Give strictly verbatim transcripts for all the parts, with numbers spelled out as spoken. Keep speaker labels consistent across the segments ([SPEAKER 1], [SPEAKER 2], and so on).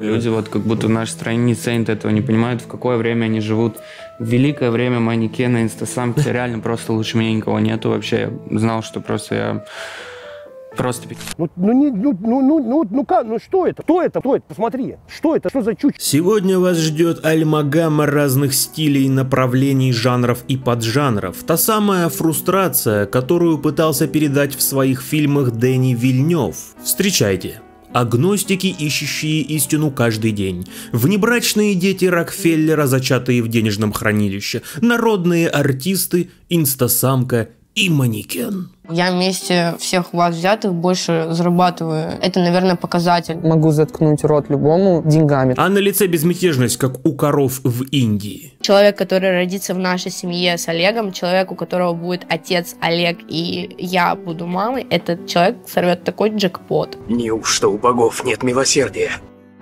[SPEAKER 1] Люди вот как будто в нашей стране не ценят этого, не понимают, в какое время они живут. В великое время манекена, инстасамки, реально просто лучше меня никого нету вообще. Я знал, что просто я... Просто...
[SPEAKER 2] Ну, ну, не, ну, ну, ну, ну, ну, как, ну что это? Кто это? Кто это? Посмотри. Что это? Что за чушь?
[SPEAKER 3] Сегодня вас ждет альмагамма разных стилей, направлений, жанров и поджанров. Та самая фрустрация, которую пытался передать в своих фильмах Дени Вильнёв. Встречайте. Агностики, ищущие истину каждый день. Внебрачные дети Рокфеллера, зачатые в денежном хранилище. Народные артисты, инстасамка и манекен.
[SPEAKER 4] Я вместе всех вас взятых больше зарабатываю. Это, наверное, показатель.
[SPEAKER 5] Могу заткнуть рот любому деньгами.
[SPEAKER 3] А на лице безмятежность, как у коров в Индии.
[SPEAKER 4] Человек, который родится в нашей семье с Олегом, человек, у которого будет отец Олег и я буду мамой, этот человек сорвет такой джекпот.
[SPEAKER 6] Неужто у богов нет милосердия?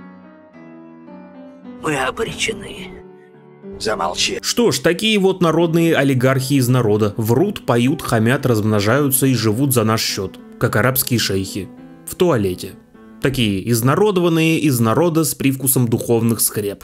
[SPEAKER 6] Мы обречены. Замолчи.
[SPEAKER 3] Что ж, такие вот народные олигархи из народа. Врут, поют, хамят, размножаются и живут за наш счет. Как арабские шейхи. В туалете. Такие изнародованные из народа с привкусом духовных скреп.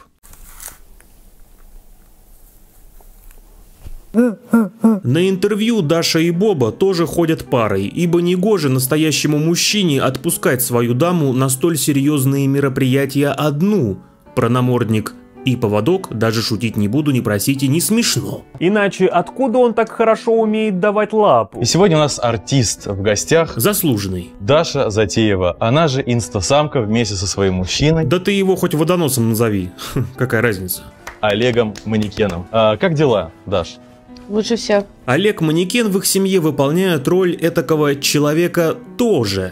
[SPEAKER 3] На интервью Даша и Боба тоже ходят парой, ибо негоже настоящему мужчине отпускать свою даму на столь серьезные мероприятия одну. Про намордник и поводок даже шутить не буду, не просите, не смешно.
[SPEAKER 7] Иначе откуда он так хорошо умеет давать лапу?
[SPEAKER 8] И сегодня у нас артист в гостях.
[SPEAKER 3] Заслуженный.
[SPEAKER 8] Даша Затеева, она же инстасамка вместе со своим мужчиной.
[SPEAKER 3] Да ты его хоть водоносом назови, какая разница.
[SPEAKER 8] Олегом Манекеном. А как дела, Даш?
[SPEAKER 4] Лучше всех.
[SPEAKER 3] Олег Манекен в их семье выполняет роль этакого человека тоже.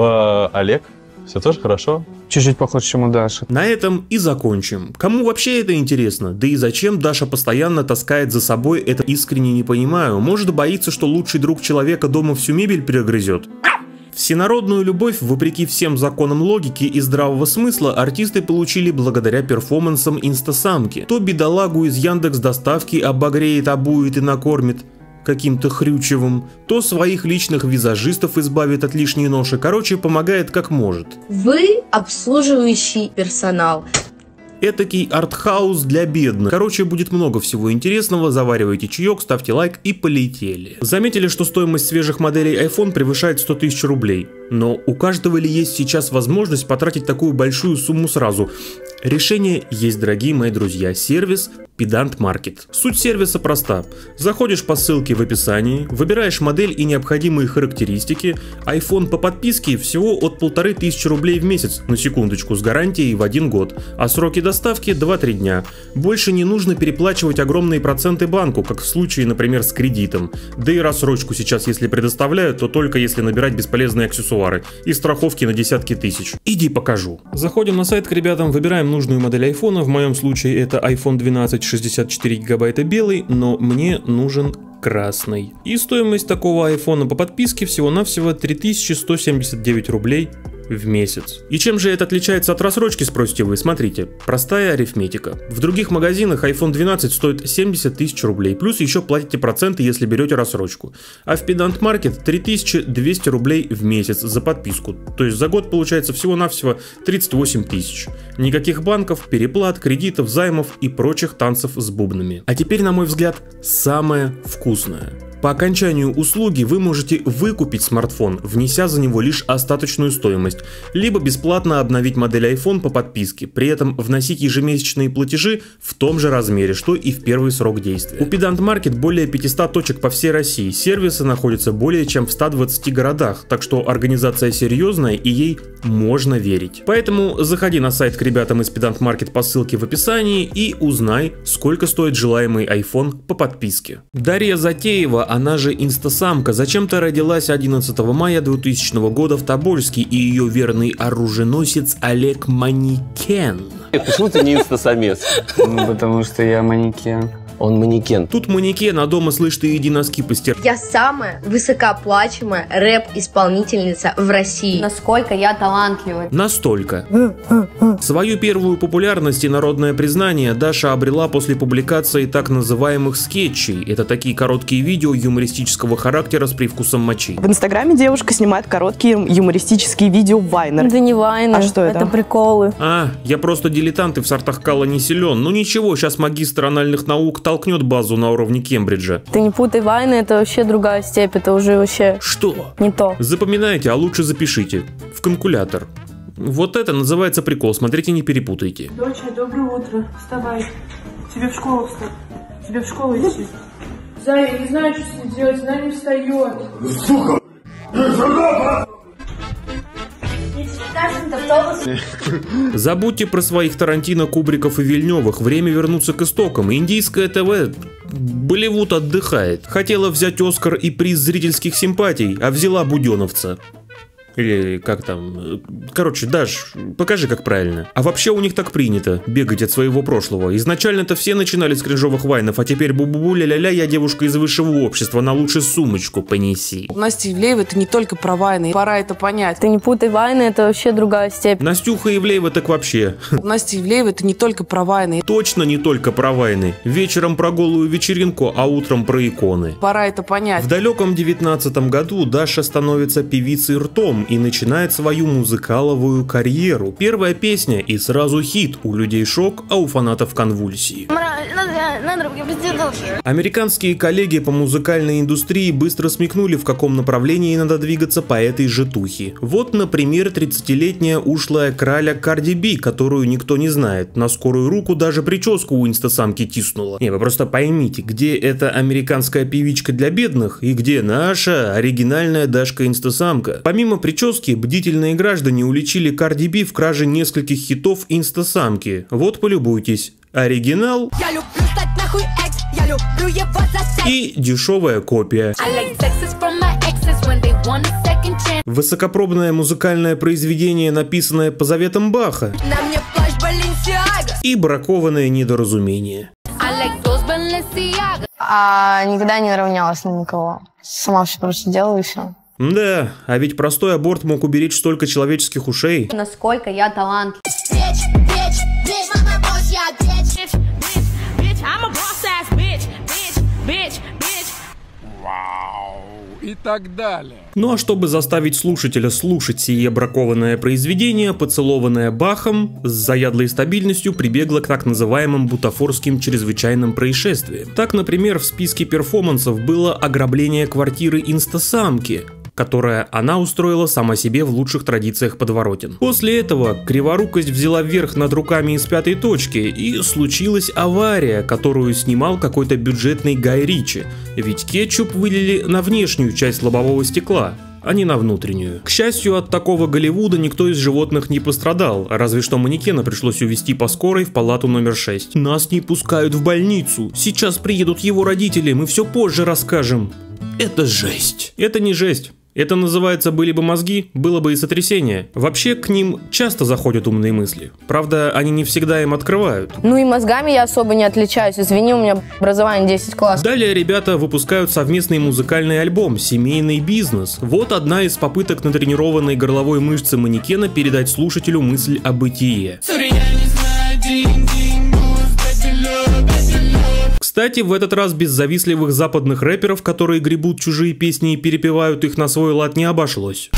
[SPEAKER 8] А, Олег, все тоже хорошо?
[SPEAKER 5] Чуть-чуть похож, чем у Даши.
[SPEAKER 3] На этом и закончим. Кому вообще это интересно? Да и зачем Даша постоянно таскает за собой, это искренне не понимаю. Может, боится, что лучший друг человека дома всю мебель перегрызет? Всенародную любовь, вопреки всем законам логики и здравого смысла, артисты получили благодаря перформансам инстасамки. То бедолагу из Яндекс.Доставки обогреет, обует и накормит каким-то хрючевым, то своих личных визажистов избавит от лишней ноши. Короче, помогает как может.
[SPEAKER 4] Вы обслуживающий персонал.
[SPEAKER 3] Этакий артхаус для бедных. Короче, будет много всего интересного. Заваривайте чаек, ставьте лайк и полетели. Заметили, что стоимость свежих моделей iPhone превышает сто тысяч рублей. Но у каждого ли есть сейчас возможность потратить такую большую сумму сразу? Решение есть, дорогие мои друзья. Сервис Pedant Market. Суть сервиса проста. Заходишь по ссылке в описании, выбираешь модель и необходимые характеристики. iPhone по подписке всего от полторы тысячи рублей в месяц, на секундочку, с гарантией в один год. А сроки доставки два-три дня. Больше не нужно переплачивать огромные проценты банку, как в случае, например, с кредитом. Да и рассрочку сейчас, если предоставляют, то только если набирать бесполезные аксессуары и страховки на десятки тысяч. Иди покажу. Заходим на сайт к ребятам, выбираем нужную модель айфона. В моем случае это iPhone двенадцать шестьдесят четыре гигабайта белый, но мне нужен красный. И стоимость такого айфона по подписке всего-навсего три тысячи сто семьдесят девять рублей в месяц. И чем же это отличается от рассрочки, спросите вы? Смотрите, простая арифметика. В других магазинах iPhone двенадцать стоит семьдесят тысяч рублей, плюс еще платите проценты, если берете рассрочку. А в Pedant Market три тысячи двести рублей в месяц за подписку. То есть за год получается всего-навсего тридцать восемь тысяч. Никаких банков, переплат, кредитов, займов и прочих танцев с бубнами. А теперь, на мой взгляд, самое вкусное. По окончанию услуги вы можете выкупить смартфон, внеся за него лишь остаточную стоимость, либо бесплатно обновить модель iPhone по подписке, при этом вносить ежемесячные платежи в том же размере, что и в первый срок действия. У Pedant Market более пятисот точек по всей России, сервисы находятся более чем в ста двадцати городах, так что организация серьезная и ей можно верить. Поэтому заходи на сайт к ребятам из Pedant Market по ссылке в описании и узнай, сколько стоит желаемый iPhone по подписке. Дарья Затеева, она же инстасамка, зачем-то родилась одиннадцатого мая двухтысячного года в Тобольске, и ее верный оруженосец Олег Манекен.
[SPEAKER 9] Почему ты не инстасамец?
[SPEAKER 1] Ну, потому что я манекен.
[SPEAKER 9] Он манекен.
[SPEAKER 3] Тут манекен, а дома, слышь, ты иди носки постирай.
[SPEAKER 4] Я самая высокооплачиваемая рэп-исполнительница в России.
[SPEAKER 10] Насколько я талантлива.
[SPEAKER 3] Настолько. Свою первую популярность и народное признание Даша обрела после публикации так называемых скетчей. Это такие короткие видео юмористического характера с привкусом мочи.
[SPEAKER 11] В инстаграме девушка снимает короткие юмористические видео вайнер.
[SPEAKER 10] Это не вайнер,
[SPEAKER 11] а что это?
[SPEAKER 10] Это приколы.
[SPEAKER 3] А, я просто дилетант и в сортах кала не силен. Ну ничего, сейчас магистр анальных наук толкнет базу на уровне Кембриджа.
[SPEAKER 10] Ты не путай, вайны, это вообще другая степь, это уже вообще...
[SPEAKER 3] Что?
[SPEAKER 10] Не то.
[SPEAKER 3] Запоминайте, а лучше запишите. В калькулятор. Вот это называется прикол, смотрите, не перепутайте.
[SPEAKER 12] Доча, доброе утро. Вставай. Тебе в школу встать. Тебе в школу идти. Зая, я не знаю, что с ним делать, она не встает.
[SPEAKER 2] Сука!
[SPEAKER 3] Забудьте про своих Тарантино, Кубриков и Вильнёвых. Время вернуться к истокам. Индийское ТВ... Болливуд отдыхает. Хотела взять Оскар и приз зрительских симпатий, а взяла буденовца. Или как там... Короче, Даш, покажи, как правильно. А вообще у них так принято, бегать от своего прошлого. Изначально-то все начинали с кринжовых вайнов, а теперь бу-бу-бу, ля-ля-ля, я девушка из высшего общества, на лучше сумочку понеси.
[SPEAKER 12] Настя Ивлеева — это не только про вайны, пора это понять.
[SPEAKER 10] Ты не путай, вайны, это вообще другая степь.
[SPEAKER 3] Настюха Ивлеева так вообще.
[SPEAKER 12] Настя Ивлеева — это не только про вайны.
[SPEAKER 3] Точно не только про вайны. Вечером про голую вечеринку, а утром про иконы.
[SPEAKER 12] Пора это понять.
[SPEAKER 3] В далеком девятнадцатом году Даша становится певицей ртом и начинает свою музыкаловую карьеру. Первая песня и сразу хит. У людей шок, а у фанатов конвульсии. Американские коллеги по музыкальной индустрии быстро смекнули, в каком направлении надо двигаться по этой же тухе. Вот, например, тридцатилетняя ушлая краля Карди Би, которую никто не знает. На скорую руку даже прическу у инстасамки тиснула. Не, вы просто поймите, где эта американская певичка для бедных и где наша оригинальная Дашка-инстасамка. Помимо прически, бдительные граждане уличили Карди Би в краже нескольких хитов инстасамки. Вот полюбуйтесь. Оригинал я люблю стать нахуй экс, я люблю его за и дешевая копия. Высокопробное музыкальное произведение, написанное по заветам Баха. И бракованное недоразумение.
[SPEAKER 4] А никогда не равнялась на никого. Сама все просто делала и все.
[SPEAKER 3] Да, а ведь простой аборт мог уберечь столько человеческих ушей.
[SPEAKER 10] Насколько я талантлив.
[SPEAKER 13] И так далее.
[SPEAKER 3] Ну а чтобы заставить слушателя слушать сие бракованное произведение, поцелованное Бахом, с заядлой стабильностью прибегла к так называемым бутафорским чрезвычайным происшествиям. Так, например, в списке перформансов было ограбление квартиры инстасамки, которое она устроила сама себе в лучших традициях подворотен. После этого криворукость взяла верх над руками из пятой точки, и случилась авария, которую снимал какой-то бюджетный Гай Ричи, ведь кетчуп вылили на внешнюю часть лобового стекла, а не на внутреннюю. К счастью, от такого Голливуда никто из животных не пострадал, разве что манекена пришлось увезти по скорой в палату номер шесть. Нас не пускают в больницу, сейчас приедут его родители, мы все позже расскажем. Это жесть. Это не жесть. Это называется «были бы мозги, было бы и сотрясение». Вообще, к ним часто заходят умные мысли. Правда, они не всегда им открывают.
[SPEAKER 10] Ну и мозгами я особо не отличаюсь. Извини, у меня образование десять классов.
[SPEAKER 3] Далее ребята выпускают совместный музыкальный альбом «Семейный бизнес». Вот одна из попыток натренированной горловой мышцы манекена передать слушателю мысль о бытие. Кстати, в этот раз без завистливых западных рэперов, которые гребут чужие песни и перепевают их на свой лад, не обошлось.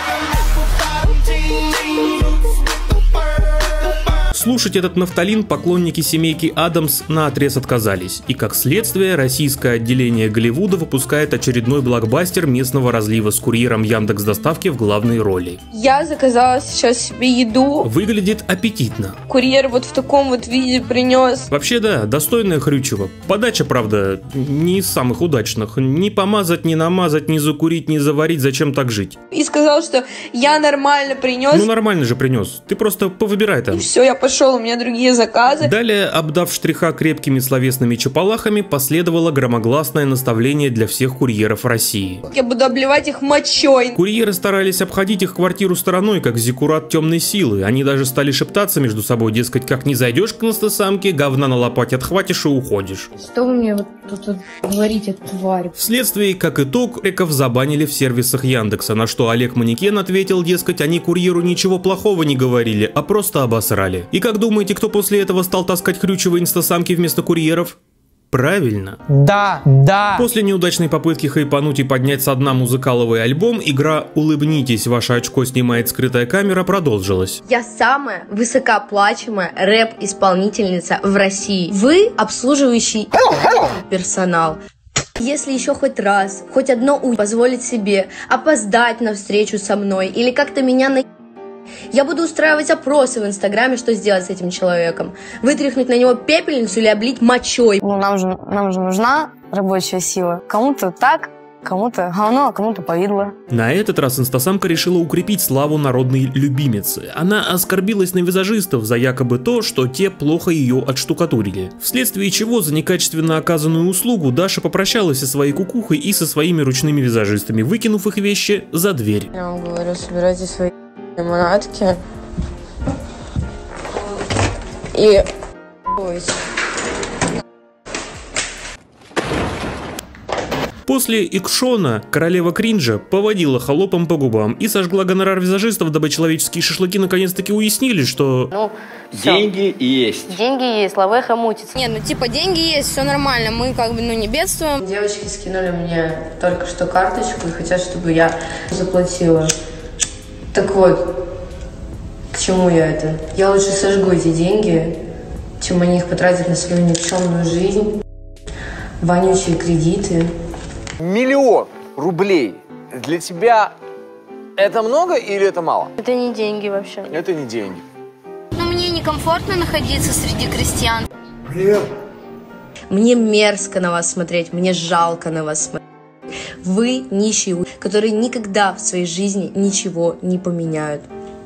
[SPEAKER 3] Слушать этот нафталин поклонники семейки Адамс наотрез отказались, и как следствие российское отделение Голливуда выпускает очередной блокбастер местного разлива с курьером Яндекс.Доставки в главной роли.
[SPEAKER 14] Я заказала сейчас себе еду.
[SPEAKER 3] Выглядит аппетитно.
[SPEAKER 14] Курьер вот в таком вот виде принес.
[SPEAKER 3] Вообще да, достойная хрючево. Подача, правда, не из самых удачных. Не помазать, не намазать, не закурить, не заварить, зачем так жить?
[SPEAKER 14] И сказал, что я нормально принес.
[SPEAKER 3] Ну нормально же принес, ты просто повыбирай там.
[SPEAKER 14] И все, я пошла. нашел, у меня другие заказы.
[SPEAKER 3] Далее, обдав штриха крепкими словесными чапалахами, последовало громогласное наставление для всех курьеров России.
[SPEAKER 14] Я буду обливать их мочой.
[SPEAKER 3] Курьеры старались обходить их квартиру стороной, как зиккурат темной силы. Они даже стали шептаться между собой, дескать, как не зайдешь к инстасамке, говна на лопате отхватишь и уходишь.
[SPEAKER 9] Что вы мне вот тут вот говорите, тварь?
[SPEAKER 3] Вследствие, как итог, реков забанили в сервисах Яндекса, на что Олег Манекен ответил, дескать, они курьеру ничего плохого не говорили, а просто обосрали. И как думаете, кто после этого стал таскать хрючевые инстасамки вместо курьеров? Правильно.
[SPEAKER 5] Да, да.
[SPEAKER 3] После неудачной попытки хайпануть и поднять со дна музыкаловый альбом, игра «Улыбнитесь, ваше очко снимает скрытая камера» продолжилась.
[SPEAKER 4] Я самая высокооплачиваемая рэп-исполнительница в России. Вы обслуживающий персонал. Если еще хоть раз, хоть одно у позволить себе опоздать на встречу со мной или как-то меня на... Я буду устраивать опросы в Инстаграме, что сделать с этим человеком. Вытряхнуть на него пепельницу или облить мочой.
[SPEAKER 10] Ну, нам же, нам же нужна рабочая сила. Кому-то так, кому-то говно, а кому-то повидло.
[SPEAKER 3] На этот раз инстасамка решила укрепить славу народной любимицы. Она оскорбилась на визажистов за якобы то, что те плохо ее отштукатурили. Вследствие чего за некачественно оказанную услугу Даша попрощалась со своей кукухой и со своими ручными визажистами, выкинув их вещи за дверь.
[SPEAKER 14] Я вам говорю, собирайте свои манатки и...
[SPEAKER 3] После Икшона королева кринжа поводила холопом по губам и сожгла гонорар визажистов, дабы человеческие шашлыки наконец-таки уяснили, что...
[SPEAKER 10] Ну,
[SPEAKER 15] деньги есть.
[SPEAKER 10] Деньги есть, лавеха мутится.
[SPEAKER 4] Нет, ну типа деньги есть, все нормально, мы как бы ну не бедствуем.
[SPEAKER 9] Девочки скинули мне только что карточку и хотят, чтобы я заплатила. Так вот, к чему я это? Я лучше сожгу эти деньги, чем они их потратят на свою никчемную жизнь, вонючие кредиты.
[SPEAKER 15] Миллион рублей для тебя это много или это мало?
[SPEAKER 10] Это не деньги вообще.
[SPEAKER 15] Это не деньги.
[SPEAKER 4] Но мне некомфортно находиться среди крестьян.
[SPEAKER 15] Привет.
[SPEAKER 4] Мне мерзко на вас смотреть, мне жалко на вас смотреть. Вы нищие, которые никогда в своей жизни ничего не поменяют.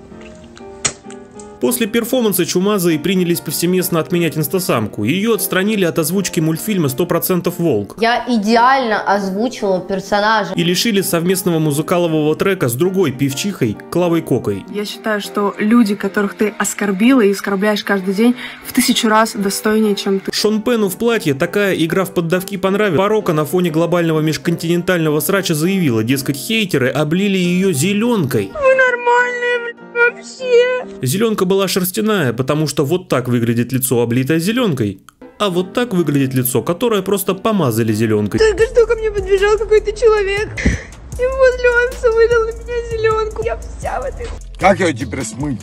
[SPEAKER 3] После перформанса чумазые принялись повсеместно отменять инстасамку. Ее отстранили от озвучки мультфильма «сто процентов Волк».
[SPEAKER 10] Я идеально озвучила персонажа.
[SPEAKER 3] И лишили совместного музыкалового трека с другой певчихой Клавой Кокой.
[SPEAKER 12] Я считаю, что люди, которых ты оскорбила и оскорбляешь каждый день, в тысячу раз достойнее, чем ты.
[SPEAKER 3] Шон Пену в платье такая игра в поддавки понравилась. Порока на фоне глобального межконтинентального срача заявила, дескать, хейтеры облили ее зеленкой.
[SPEAKER 14] Вы нормальные, вообще.
[SPEAKER 3] Зеленка была шерстяная, потому что вот так выглядит лицо, облитое зеленкой, а вот так выглядит лицо, которое просто помазали зеленкой.
[SPEAKER 14] Только что ко мне подбежал какой-то человек и возле офиса вылил на меня зеленку. Я вся в этой...
[SPEAKER 15] Как ее теперь смыть?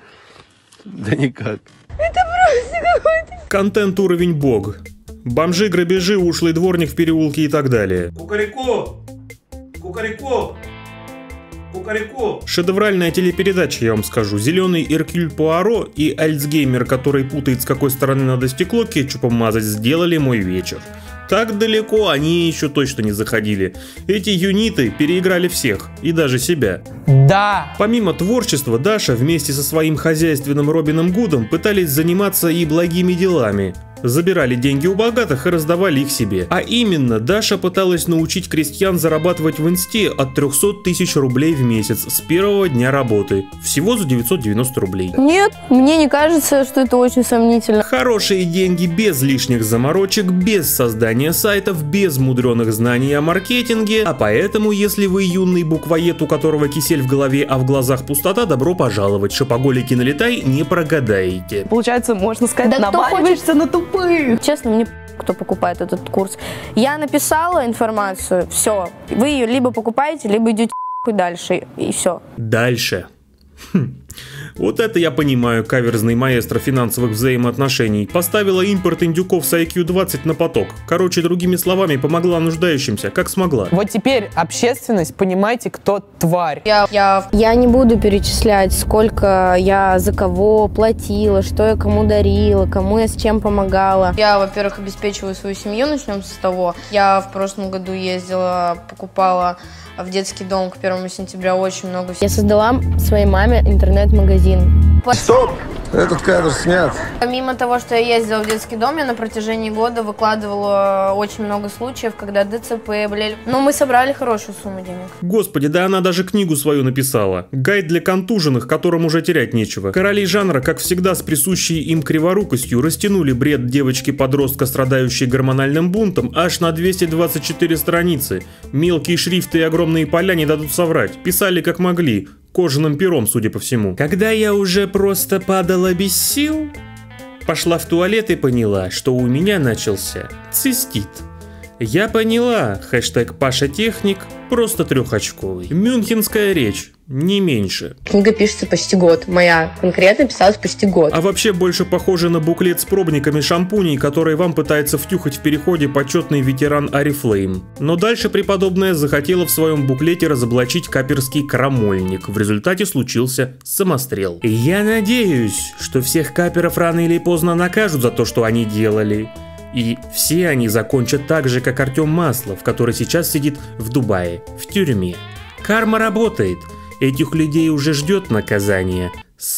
[SPEAKER 8] Да никак.
[SPEAKER 14] Это просто какой-то...
[SPEAKER 3] Контент уровень бог. Бомжи, грабежи, ушлый дворник в переулке и так далее.
[SPEAKER 16] Кукареку! Кукареку! Кукареку!
[SPEAKER 3] Шедевральная телепередача, я вам скажу. Зеленый Эркюль Пуаро и альцгеймер, который путает, с какой стороны надо стекло кетчупом мазать, сделали мой вечер. Так далеко они еще точно не заходили. Эти юниты переиграли всех, и даже себя.
[SPEAKER 5] Да!
[SPEAKER 3] Помимо творчества, Даша вместе со своим хозяйственным Робином Гудом пытались заниматься и благими делами. Забирали деньги у богатых и раздавали их себе. А именно, Даша пыталась научить крестьян зарабатывать в инсте от трёхсот тысяч рублей в месяц с первого дня работы. Всего за девятьсот девяносто рублей.
[SPEAKER 10] Нет, мне не кажется, что это очень сомнительно.
[SPEAKER 3] Хорошие деньги без лишних заморочек, без создания сайтов, без мудреных знаний о маркетинге. А поэтому, если вы юный буквоед, у которого кисель в голове, а в глазах пустота, добро пожаловать. Шопоголики налетай, не прогадаете.
[SPEAKER 11] Получается, можно сказать,
[SPEAKER 10] Да
[SPEAKER 11] наваливаешься на тупых.
[SPEAKER 10] Честно, мне кто покупает этот курс. Я написала информацию, все. Вы ее либо покупаете, либо идете дальше, и все.
[SPEAKER 3] Дальше. Хм. Вот это я понимаю, каверзный маэстро финансовых взаимоотношений. Поставила импорт индюков с ай кью двадцать на поток. Короче, другими словами, помогла нуждающимся, как смогла.
[SPEAKER 5] Вот теперь общественность, понимаете, кто тварь.
[SPEAKER 4] Я, я...
[SPEAKER 10] я не буду перечислять, сколько я за кого платила, что я кому дарила, кому я с чем помогала.
[SPEAKER 4] Я, во-первых, обеспечиваю свою семью, начнем с того. Я в прошлом году ездила, покупала в детский дом к первому сентября очень много.
[SPEAKER 10] Я создала своей маме интернет-магазин.
[SPEAKER 2] Стоп! Этот кадр снят.
[SPEAKER 10] Помимо того, что я ездила в детский дом, я на протяжении года выкладывала очень много случаев, когда ДЦП, блядь. Но мы собрали хорошую сумму денег.
[SPEAKER 3] Господи, да она даже книгу свою написала. Гайд для контуженных, которым уже терять нечего. Короли жанра, как всегда, с присущей им криворукостью, растянули бред девочки-подростка, страдающей гормональным бунтом, аж на двести двадцать четыре страницы. Мелкие шрифты и огромные поля не дадут соврать. Писали как могли. Кожаным пером, судя по всему. Когда я уже просто падала без сил, пошла в туалет и поняла, что у меня начался цистит. Я поняла, хэштег Паша Техник просто трехочковый. Мюнхенская речь, не меньше.
[SPEAKER 4] Книга пишется почти год. Моя конкретно писалась почти год.
[SPEAKER 3] А вообще больше похоже на буклет с пробниками шампуней, который вам пытается втюхать в переходе почетный ветеран Арифлейм. Но дальше преподобная захотела в своем буклете разоблачить каперский крамольник. В результате случился самострел. Я надеюсь, что всех каперов рано или поздно накажут за то, что они делали. И все они закончат так же, как Артем Маслов, который сейчас сидит в Дубае, в тюрьме. Карма работает. Этих людей уже ждет наказание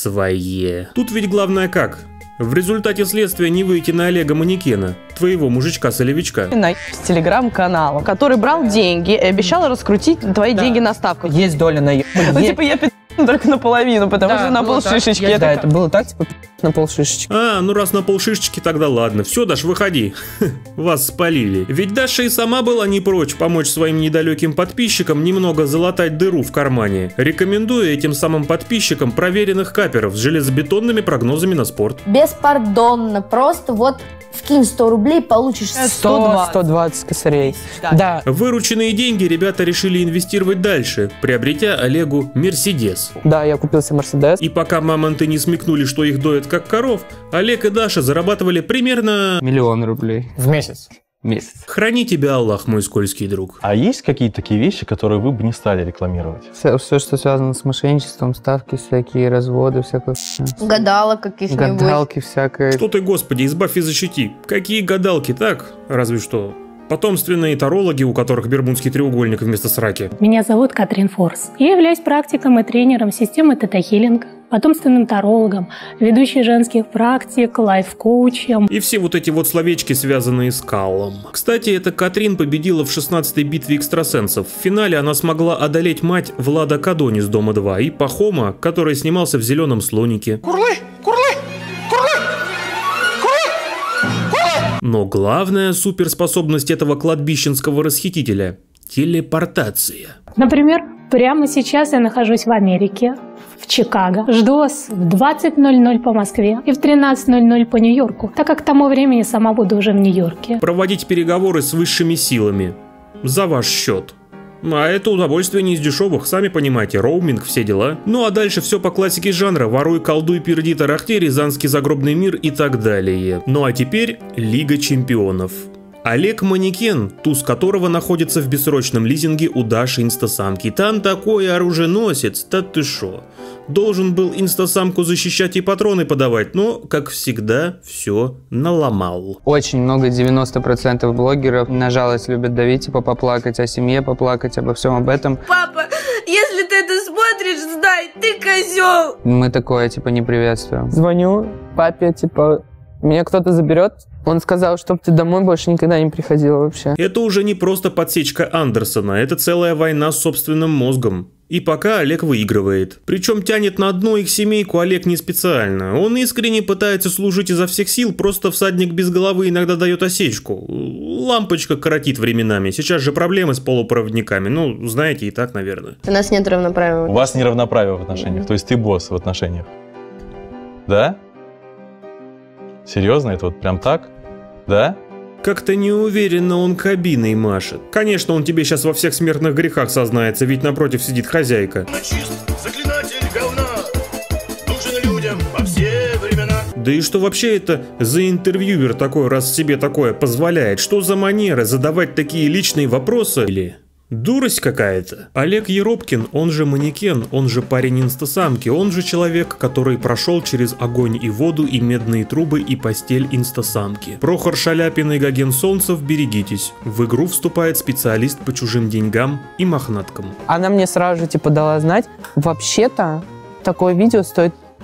[SPEAKER 3] свое. Тут ведь главное как? В результате следствия не выйти на Олега Манекена, твоего мужичка-солевичка.
[SPEAKER 11] На с телеграм-канала, который брал деньги и обещал раскрутить твои да. деньги на ставку.
[SPEAKER 5] Есть доля на...
[SPEAKER 11] Ну, типа я пи*** только наполовину, потому да, что на полшишечки.
[SPEAKER 5] Я да, это было так, типа на полшишечки.
[SPEAKER 3] А, ну раз на полшишечки, тогда ладно. Все, Даш, выходи. Вас спалили. Ведь Даша и сама была не прочь помочь своим недалеким подписчикам немного залатать дыру в кармане, рекомендуя этим самым подписчикам проверенных каперов с железобетонными прогнозами на спорт.
[SPEAKER 10] Беспардонно, просто вот вкинь сто рублей, получишь
[SPEAKER 5] сто сто двадцать косарей.
[SPEAKER 11] Да.
[SPEAKER 5] да.
[SPEAKER 3] Вырученные деньги ребята решили инвестировать дальше, приобретя Олегу Мерседес.
[SPEAKER 5] Да, я купил себе Мерседес.
[SPEAKER 3] И пока мамонты не смекнули, что их доят как коров, Олег и Даша зарабатывали примерно...
[SPEAKER 1] Миллион рублей.
[SPEAKER 5] В месяц.
[SPEAKER 1] Месяц.
[SPEAKER 3] Храни тебя Аллах, мой скользкий друг.
[SPEAKER 8] А есть какие-то такие вещи, которые вы бы не стали рекламировать?
[SPEAKER 1] Все, все что связано с мошенничеством, ставки всякие, разводы, всякое.
[SPEAKER 10] Гадалок каких-нибудь.
[SPEAKER 1] Гадалки всякое.
[SPEAKER 3] Что ты, Господи, избавь и защити. Какие гадалки, так? Разве что. Потомственные тарологи, у которых бермудский треугольник вместо сраки.
[SPEAKER 17] Меня зовут Катрин Форс. Я являюсь практиком и тренером системы тета-хиллинга, потомственным тарологом, ведущей женских практик, лайф-коучем.
[SPEAKER 3] И все вот эти вот словечки, связанные с калом. Кстати, эта Катрин победила в шестнадцатой битве экстрасенсов. В финале она смогла одолеть мать Влада Кадони с Дома два и Пахома, который снимался в «Зеленом слонике».
[SPEAKER 2] Курлы! Курлы!
[SPEAKER 3] Но главная суперспособность этого кладбищенского расхитителя – телепортация.
[SPEAKER 17] Например, прямо сейчас я нахожусь в Америке, в Чикаго. Жду вас в двадцать ноль ноль по Москве и в тринадцать ноль ноль по Нью-Йорку, так как к тому времени сама буду уже в Нью-Йорке.
[SPEAKER 3] Проводить переговоры с высшими силами. За ваш счет. А это удовольствие не из дешевых, сами понимаете, роуминг, все дела. Ну а дальше все по классике жанра: воруй, колдуй, перди, тарахти, рязанский загробный мир и так далее. Ну а теперь Лига Чемпионов. Олег Манекен, туз которого находится в бессрочном лизинге у Даши инстасамки. Там такой оруженосец, да ты шо. Должен был инстасамку защищать и патроны подавать, но, как всегда, все наломал.
[SPEAKER 1] Очень много, девяносто процентов блогеров на жалость любят давить, типа поплакать о семье, поплакать обо всем об этом.
[SPEAKER 14] Папа, если ты это смотришь, знай, ты козел!
[SPEAKER 1] Мы такое, типа, не приветствуем.
[SPEAKER 5] Звоню папе, типа, меня кто-то заберет. Он сказал, чтоб ты домой больше никогда не приходила вообще.
[SPEAKER 3] Это уже не просто подсечка Андерсона, это целая война с собственным мозгом. И пока Олег выигрывает. Причем тянет на одну их семейку Олег не специально. Он искренне пытается служить изо всех сил, просто всадник без головы иногда дает осечку. Лампочка коротит временами. Сейчас же проблемы с полупроводниками. Ну, знаете и так, наверное.
[SPEAKER 10] У нас нет равноправия.
[SPEAKER 8] У вас не равноправие в отношениях, то есть ты босс в отношениях. Да? Серьезно, это вот прям так? Да?
[SPEAKER 3] Как-то неуверенно он кабиной машет. Конечно, он тебе сейчас во всех смертных грехах сознается, ведь напротив сидит хозяйка.
[SPEAKER 18] Заклинатель говна, нужен людям во все времена.
[SPEAKER 3] Да и что вообще это за интервьюер такой, раз себе такое позволяет? Что за манера задавать такие личные вопросы? Или... дурость какая-то. Олег Еропкин, он же Манекен, он же парень инстасамки, он же человек, который прошел через огонь и воду, и медные трубы, и постель инстасамки. Прохор Шаляпин и Гоген Солнцев, берегитесь. В игру вступает специалист по чужим деньгам и мохнаткам.
[SPEAKER 5] Она мне сразу же типа дала знать, вообще-то такое видео стоит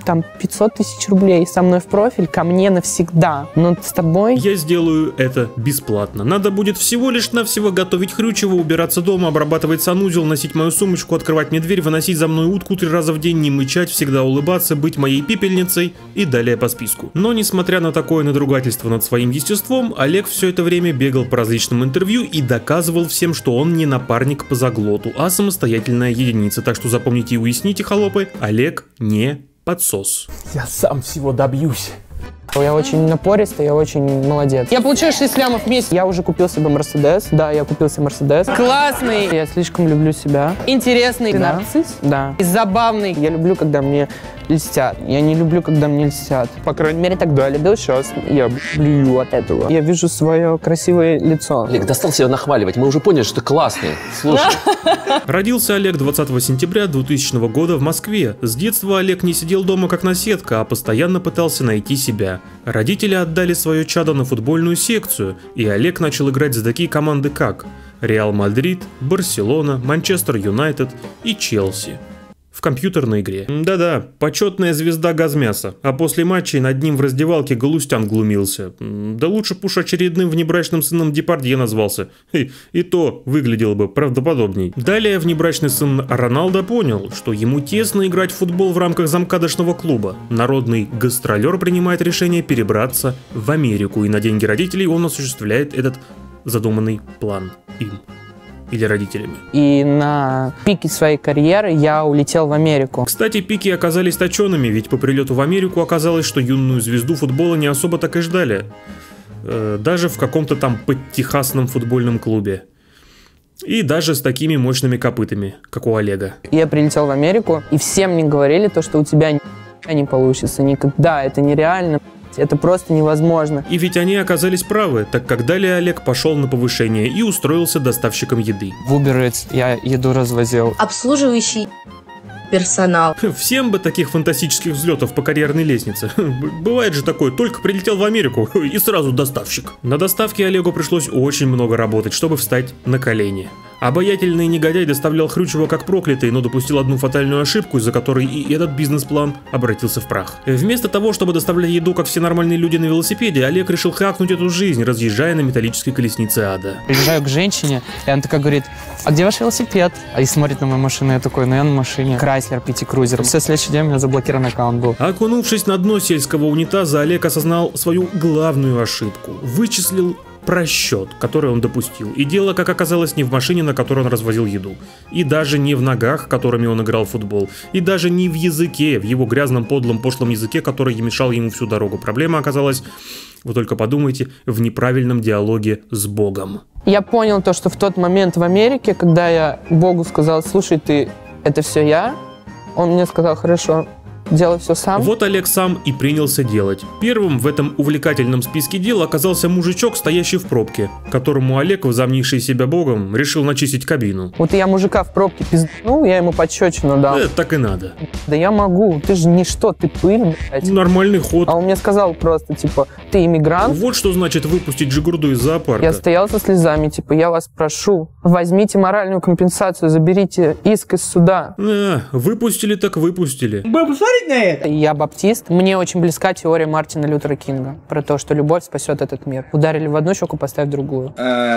[SPEAKER 5] там пятьсот тысяч рублей со мной в профиль, ко мне навсегда. Но с тобой...
[SPEAKER 3] Я сделаю это бесплатно. Надо будет всего лишь навсего готовить хрючево, убираться дома, обрабатывать санузел, носить мою сумочку, открывать мне дверь, выносить за мной утку три раза в день, не мычать, всегда улыбаться, быть моей пепельницей и далее по списку. Но несмотря на такое надругательство над своим естеством, Олег все это время бегал по различным интервью и доказывал всем, что он не напарник по заглоту, а самостоятельная единица. Так что запомните и уясните, холопы, Олег не подсос.
[SPEAKER 2] Я сам всего добьюсь.
[SPEAKER 5] Я очень напористый, я очень молодец. Я получаю шесть лямов в месяц. Я уже купил себе Мерседес. Да, я купил себе Мерседес. Классный. Я слишком люблю себя. Интересный. Ты да. нарцисс? Да. И забавный. Я люблю, когда мне льстят. Я не люблю, когда мне льстят. По крайней мере, тогда я любил. Сейчас я блюю от этого. Я вижу свое красивое лицо.
[SPEAKER 19] Олег, достал себя нахваливать. Мы уже поняли, что ты классный. Слушай.
[SPEAKER 3] Родился Олег двадцатого сентября двухтысячного года в Москве. С детства Олег не сидел дома как наседка, а постоянно пытался найти себя. Родители отдали свое чадо на футбольную секцию, и Олег начал играть за такие команды как Реал Мадрид, Барселона, Манчестер Юнайтед и Челси. В компьютерной игре. Да-да, почетная звезда Газмяса, а после матчей над ним в раздевалке Галустян глумился. Да лучше б уж очередным внебрачным сыном Депардье назвался. И, и то выглядело бы правдоподобней. Далее внебрачный сын Роналдо понял, что ему тесно играть в футбол в рамках замкадочного клуба. Народный гастролер принимает решение перебраться в Америку, и на деньги родителей он осуществляет этот задуманный план им. Или родителями.
[SPEAKER 5] И на пике своей карьеры я улетел в Америку.
[SPEAKER 3] Кстати, пики оказались точеными, ведь по прилету в Америку оказалось, что юную звезду футбола не особо так и ждали. Э, даже в каком-то там подтехасном футбольном клубе. И даже с такими мощными копытами, как у Олега.
[SPEAKER 5] Я прилетел в Америку, и все мне говорили, то, что у тебя никогда не получится. Никогда, это нереально. Это просто невозможно.
[SPEAKER 3] И ведь они оказались правы, так как далее Олег пошел на повышение и устроился доставщиком еды.
[SPEAKER 5] В Uber Eats я еду развозил.
[SPEAKER 4] Обслуживающий персонал.
[SPEAKER 3] Всем бы таких фантастических взлетов по карьерной лестнице. Бывает же такое, только прилетел в Америку и сразу доставщик. На доставке Олегу пришлось очень много работать, чтобы встать на колени. Обаятельный негодяй доставлял хрючево как проклятый, но допустил одну фатальную ошибку, из-за которой и этот бизнес-план обратился в прах. Вместо того, чтобы доставлять еду, как все нормальные люди на велосипеде, Олег решил хакнуть эту жизнь, разъезжая на металлической колеснице ада.
[SPEAKER 5] Приезжаю к женщине, и она такая говорит: а где ваш велосипед? А и смотрит на мою машину, я такой: ну я на машине. Крайслер пятикрузер. Все, следующий день у меня заблокирован аккаунт был.
[SPEAKER 3] Окунувшись на дно сельского унитаза, Олег осознал свою главную ошибку. Вычислил просчет, который он допустил. И дело, как оказалось, не в машине, на которой он развозил еду. И даже не в ногах, которыми он играл в футбол. И даже не в языке, в его грязном, подлом, пошлом языке, который мешал ему всю дорогу. Проблема оказалась, вы только подумайте, в неправильном диалоге с Богом.
[SPEAKER 5] Я понял то, что в тот момент в Америке, когда я Богу сказал: слушай, ты, это все я, он мне сказал: хорошо, делай все сам.
[SPEAKER 3] Вот Олег сам и принялся делать. Первым в этом увлекательном списке дел оказался мужичок, стоящий в пробке, которому Олег, возомнивший себя богом, решил начистить кабину.
[SPEAKER 5] Вот я мужика в пробке пизднул, я ему пощечину дал.
[SPEAKER 3] Да, так и надо.
[SPEAKER 5] Да я могу, ты же ничто, ты пыль, блядь.
[SPEAKER 3] Нормальный ход.
[SPEAKER 5] А он мне сказал просто, типа: ты иммигрант.
[SPEAKER 3] Вот что значит выпустить Джигурду из зоопарка.
[SPEAKER 5] Я стоял со слезами, типа: я вас прошу, возьмите моральную компенсацию, заберите иск из суда.
[SPEAKER 3] А, выпустили так выпустили.
[SPEAKER 5] На это. Я баптист. Мне очень близка теория Мартина Лютера Кинга про то, что любовь спасет этот мир. Ударили в одну щеку, поставь в другую.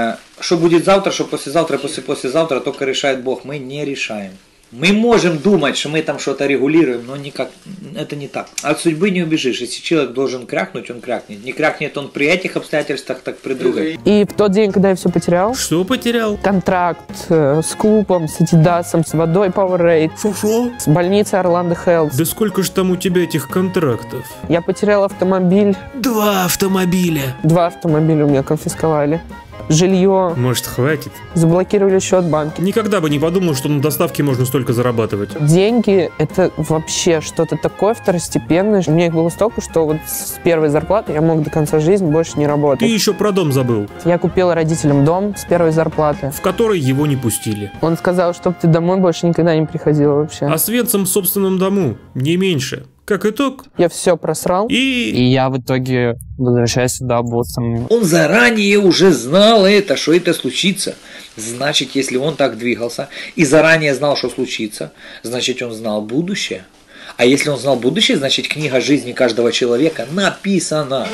[SPEAKER 20] Что будет завтра, что послезавтра, после послезавтра, только решает Бог. Мы не решаем. Мы можем думать, что мы там что-то регулируем, но никак, это не так. От судьбы не убежишь. Если человек должен крякнуть, он крякнет. Не крякнет он при этих обстоятельствах, так при других.
[SPEAKER 5] И в тот день, когда я все потерял...
[SPEAKER 3] Что потерял?
[SPEAKER 5] Контракт э, с клубом, с Адидасом, с водой Powerade.
[SPEAKER 3] Шо-шо?
[SPEAKER 5] С больницей Орландо Хелс.
[SPEAKER 3] Да сколько же там у тебя этих контрактов?
[SPEAKER 5] Я потерял автомобиль.
[SPEAKER 3] Два автомобиля.
[SPEAKER 5] Два автомобиля у меня конфисковали. Жилье.
[SPEAKER 3] Может, хватит?
[SPEAKER 5] Заблокировали счет банка.
[SPEAKER 3] Никогда бы не подумал, что на доставке можно столько зарабатывать.
[SPEAKER 5] Деньги — это вообще что-то такое второстепенное. У меня их было столько, что вот с первой зарплаты я мог до конца жизни больше не работать.
[SPEAKER 3] Ты еще про дом забыл.
[SPEAKER 5] Я купил родителям дом с первой зарплаты.
[SPEAKER 3] В который его не пустили.
[SPEAKER 5] Он сказал, чтобы ты домой больше никогда не приходила вообще.
[SPEAKER 3] А Освенцим в собственном дому, не меньше. Как итог,
[SPEAKER 5] я все просрал.
[SPEAKER 3] И...
[SPEAKER 5] и я в итоге возвращаюсь сюда боссом.
[SPEAKER 20] Он заранее уже знал это, что это случится. Значит, если он так двигался и заранее знал, что случится, значит, он знал будущее. А если он знал будущее, значит книга жизни каждого человека написана.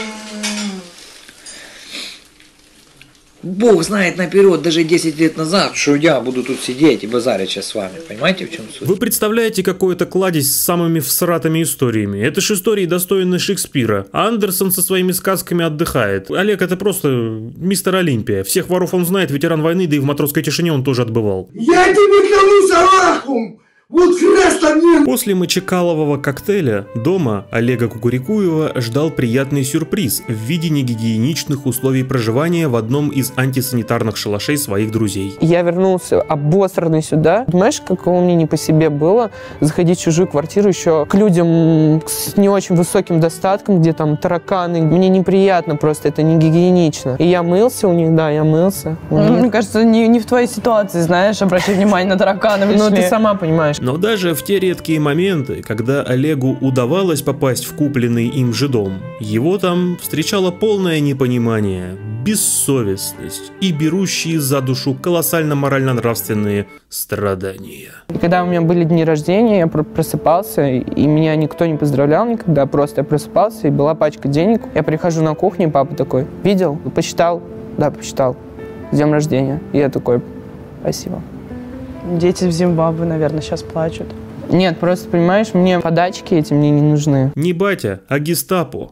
[SPEAKER 20] Бог знает наперед, даже десять лет назад, что я буду тут сидеть и базарить сейчас с вами. Понимаете, в чем суть?
[SPEAKER 3] Вы представляете какой-то кладезь с самыми всратыми историями. Это ж истории, достойные Шекспира. А Андерсон со своими сказками отдыхает. Олег это просто мистер Олимпия. Всех воров он знает, ветеран войны, да и в матросской тишине он тоже отбывал.
[SPEAKER 18] Я тебе клянусь Аллахом! Вот хрест один!
[SPEAKER 3] После мочекалового коктейля дома Олега Кукурикуева ждал приятный сюрприз в виде негигиеничных условий проживания в одном из антисанитарных шалашей своих друзей.
[SPEAKER 5] Я вернулся обосранный сюда. Понимаешь, каково мне не по себе было заходить в чужую квартиру еще к людям с не очень высоким достатком, где там тараканы. Мне неприятно просто, это не гигиенично. И я мылся у них, да, я мылся.
[SPEAKER 11] Ну, мне кажется, не, не в твоей ситуации, знаешь, обращай внимание на тараканы.
[SPEAKER 5] Ну, ты сама понимаешь.
[SPEAKER 3] Но даже в те редкие моменты, когда Олегу удавалось попасть в купленный им же дом, его там встречало полное непонимание, бессовестность и берущие за душу колоссально морально-нравственные страдания.
[SPEAKER 5] И когда у меня были дни рождения, я просыпался, и меня никто не поздравлял никогда, просто я просыпался, и была пачка денег. Я прихожу на кухню, и папа такой: видел? Посчитал? Да, посчитал. С днем рождения. И я такой: спасибо.
[SPEAKER 11] Дети в Зимбабве, наверное, сейчас плачут.
[SPEAKER 5] Нет, просто, понимаешь, мне подачки эти мне не нужны.
[SPEAKER 3] Не батя, а гестапо.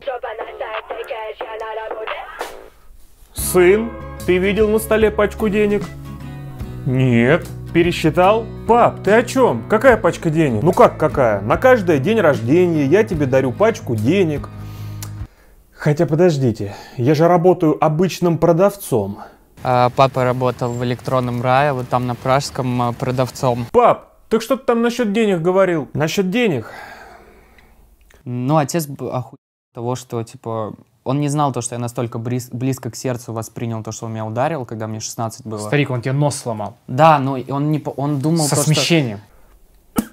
[SPEAKER 7] Сын, ты видел на столе пачку денег? Нет. Пересчитал? Пап, ты о чем? Какая пачка денег? Ну как какая? На каждый день рождения я тебе дарю пачку денег. Хотя подождите, я же работаю обычным продавцом.
[SPEAKER 1] Папа работал в электронном рае, вот там на Пражском продавцом.
[SPEAKER 7] Пап, ты что-то там насчет денег говорил? Насчет денег?
[SPEAKER 1] Ну, отец охуел того, что, типа, он не знал то, что я настолько близ, близко к сердцу воспринял то, что он меня ударил, когда мне шестнадцать было.
[SPEAKER 7] Старик, он тебе нос сломал.
[SPEAKER 1] Да, но он, не, он думал...
[SPEAKER 7] Со
[SPEAKER 1] то,
[SPEAKER 7] смещением.
[SPEAKER 1] Что...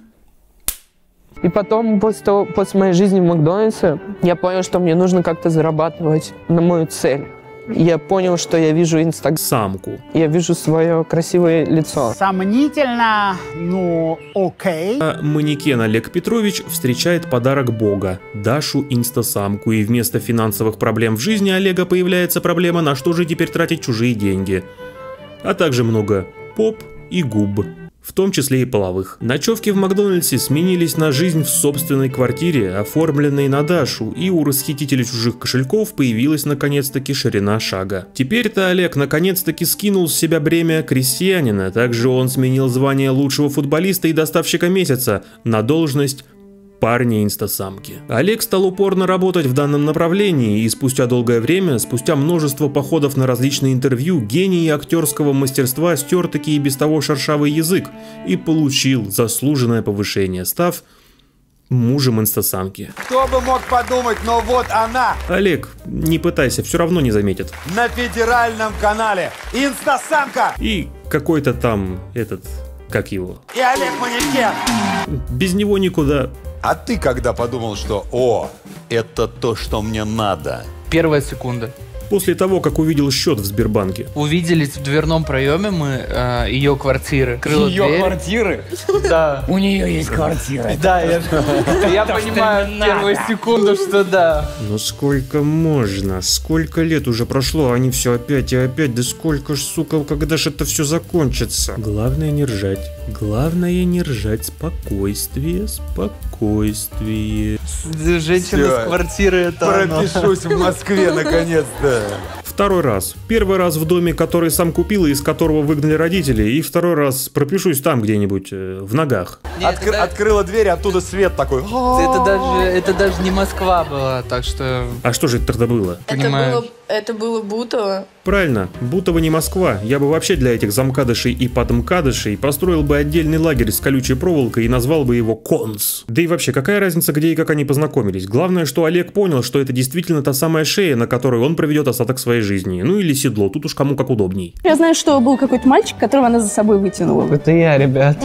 [SPEAKER 5] И потом, после, того, после моей жизни в Макдональдсе, я понял, что мне нужно как-то зарабатывать на мою цель. Я понял, что я вижу инстаграм.
[SPEAKER 3] Самку.
[SPEAKER 5] Я вижу свое красивое лицо.
[SPEAKER 21] Сомнительно, ну окей.
[SPEAKER 3] А манекен Олег Петрович встречает подарок Бога – Дашу инстасамку. И вместо финансовых проблем в жизни Олега появляется проблема, на что же теперь тратить чужие деньги. А также много поп и губ. В том числе и половых. Ночевки в Макдональдсе сменились на жизнь в собственной квартире, оформленной на Дашу, и у расхитителя чужих кошельков появилась наконец-таки ширина шага. Теперь-то Олег наконец-таки скинул с себя бремя крестьянина, также он сменил звание лучшего футболиста и доставщика месяца на должность парня инстасамки. Олег стал упорно работать в данном направлении, и спустя долгое время, спустя множество походов на различные интервью, гений актерского мастерства стер таки и без того шершавый язык и получил заслуженное повышение, став мужем инстасамки.
[SPEAKER 22] Кто бы мог подумать, но вот она!
[SPEAKER 3] Олег, не пытайся, все равно не заметит.
[SPEAKER 22] На федеральном канале инстасамка!
[SPEAKER 3] И какой-то там этот... как его?
[SPEAKER 22] И Олег Манекен!
[SPEAKER 3] Без него никуда.
[SPEAKER 22] А ты когда подумал, что «О, это то, что мне надо»?
[SPEAKER 1] Первая секунда.
[SPEAKER 3] После того, как увидел счет в Сбербанке.
[SPEAKER 1] Увиделись в дверном проеме мы э, ее квартиры.
[SPEAKER 20] Ее квартиры?
[SPEAKER 1] Да.
[SPEAKER 20] У нее есть квартира.
[SPEAKER 1] Да, я понимаю в первую секунду, что да.
[SPEAKER 3] Ну сколько можно? Сколько лет уже прошло, а они все опять и опять. Да сколько ж, сука, когда же это все закончится? Главное не ржать. Главное не ржать. Спокойствие, спокойствие.
[SPEAKER 1] Женщина с квартиры это
[SPEAKER 22] пропишусь в Москве наконец-то.
[SPEAKER 3] Второй раз. Первый раз в доме, который сам купил и из которого выгнали родители. И второй раз пропишусь там где-нибудь, э, в ногах.
[SPEAKER 22] Откр- да... Открыла дверь, оттуда свет такой.
[SPEAKER 1] Это даже, это даже не Москва была, так что...
[SPEAKER 3] А что же это тогда было?
[SPEAKER 9] Это было, это было Бутово.
[SPEAKER 3] Правильно, Бутово не Москва. Я бы вообще для этих замкадышей и потомкадышей построил бы отдельный лагерь с колючей проволокой и назвал бы его Конс. Да и вообще, какая разница, где и как они познакомились? Главное, что Олег понял, что это действительно та самая шея, на которой он проведет остаток своей жизни. Ну или седло, тут уж кому как удобней.
[SPEAKER 23] Я знаю, что был какой-то мальчик, которого она за собой вытянула.
[SPEAKER 5] Это я, ребят.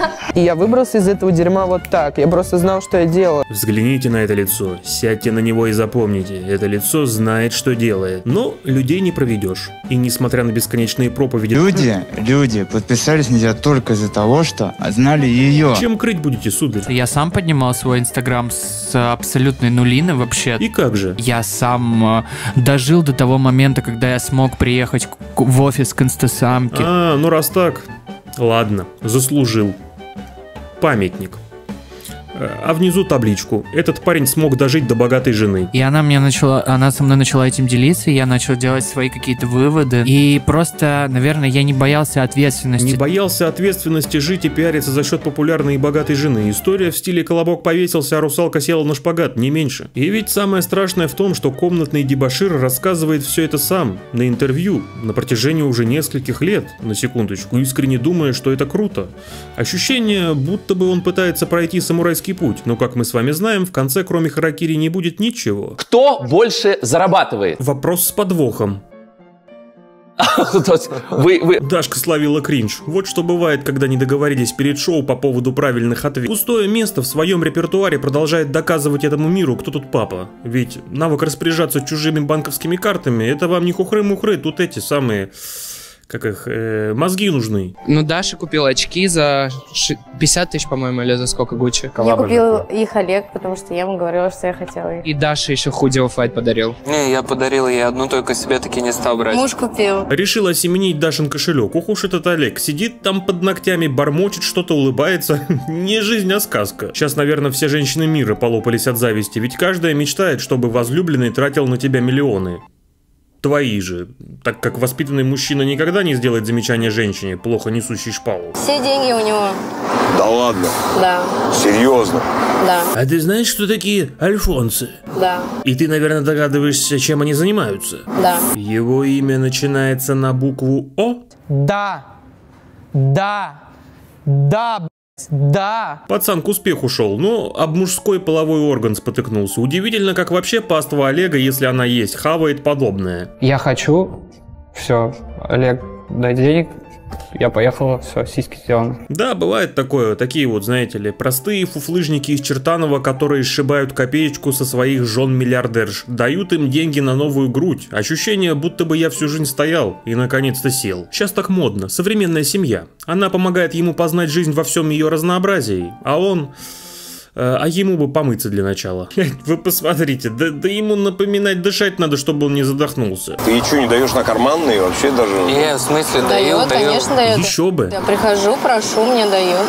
[SPEAKER 5] И я выбрался из этого дерьма вот так. Я просто знал, что я делаю.
[SPEAKER 3] Взгляните на это лицо, сядьте на него и запомните. Это лицо знает, что делает. делает. Но людей не проведешь. И несмотря на бесконечные проповеди...
[SPEAKER 6] Люди, люди подписались на тебя только из-за того, что знали ее.
[SPEAKER 3] Чем крыть будете, сударь?
[SPEAKER 12] Я сам поднимал свой инстаграм с абсолютной нулины вообще.
[SPEAKER 3] И как же?
[SPEAKER 12] Я сам э, дожил до того момента, когда я смог приехать к, в офис к инстасамке.
[SPEAKER 3] А, ну раз так, ладно, заслужил. Памятник. А внизу табличку. Этот парень смог дожить до богатой жены.
[SPEAKER 12] И она мне начала, она со мной начала этим делиться, и я начал делать свои какие-то выводы. И просто, наверное, я не боялся ответственности.
[SPEAKER 3] Не боялся ответственности жить и пиариться за счет популярной и богатой жены. История в стиле «Колобок повесился, а русалка села на шпагат», не меньше. И ведь самое страшное в том, что комнатный дебошир рассказывает все это сам, на интервью, на протяжении уже нескольких лет, на секундочку, искренне думая, что это круто. Ощущение, будто бы он пытается пройти самурайский путь, но, как мы с вами знаем, в конце кроме харакири не будет ничего.
[SPEAKER 19] Кто больше зарабатывает?
[SPEAKER 3] Вопрос с подвохом.
[SPEAKER 19] Вы, вы...
[SPEAKER 3] Дашка словила кринж. Вот что бывает, когда не договорились перед шоу по поводу правильных ответов. Пустое место в своем репертуаре продолжает доказывать этому миру, кто тут папа. Ведь навык распоряжаться чужими банковскими картами — это вам не хухры-мухры, тут эти самые... Как их, э, мозги нужны.
[SPEAKER 5] Ну, Даша купила очки за пятьдесят тысяч, по-моему, или за сколько Гуччи?
[SPEAKER 9] Я купил их Олег, потому что я ему говорила, что я хотела их.
[SPEAKER 5] И Даша еще худи Off-White подарил.
[SPEAKER 1] Не, я подарил ей одну, только себе таки не стал брать.
[SPEAKER 9] Муж купил.
[SPEAKER 3] Решил осеменить Дашин кошелек. Ух уж этот Олег. Сидит там под ногтями, бормочет, что-то улыбается. Не жизнь, а сказка. Сейчас, наверное, все женщины мира полопались от зависти, ведь каждая мечтает, чтобы возлюбленный тратил на тебя миллионы. Твои же, так как воспитанный мужчина никогда не сделает замечание женщине, плохо несущей шпалу.
[SPEAKER 9] Все деньги у него.
[SPEAKER 18] Да ладно?
[SPEAKER 9] Да.
[SPEAKER 18] Серьезно?
[SPEAKER 9] Да.
[SPEAKER 3] А ты знаешь, что такие альфонсы?
[SPEAKER 9] Да.
[SPEAKER 3] И ты, наверное, догадываешься, чем они занимаются?
[SPEAKER 9] Да.
[SPEAKER 3] Его имя начинается на букву О?
[SPEAKER 5] Да. Да. Да, да.
[SPEAKER 3] Пацан к успеху шел, но об мужской половой орган спотыкнулся. Удивительно, как вообще паства Олега, если она есть, хавает подобное.
[SPEAKER 5] Я хочу. Все, Олег, дай денег. Я поехала, все, сиськи сделаны.
[SPEAKER 3] Да, бывает такое, такие вот, знаете ли, простые фуфлыжники из Чертанова, которые сшибают копеечку со своих жен-миллиардерш, дают им деньги на новую грудь. Ощущение, будто бы я всю жизнь стоял и наконец-то сел. Сейчас так модно, современная семья. Она помогает ему познать жизнь во всем ее разнообразии, а он... А ему бы помыться для начала. Вы посмотрите, да, да ему напоминать дышать надо, чтобы он не задохнулся.
[SPEAKER 18] Ты что, не даешь на карманные вообще даже?
[SPEAKER 1] Не, в смысле, даю,
[SPEAKER 9] дает,
[SPEAKER 1] даю.
[SPEAKER 9] конечно, дает.
[SPEAKER 3] Еще бы.
[SPEAKER 9] Я прихожу, прошу, мне дают.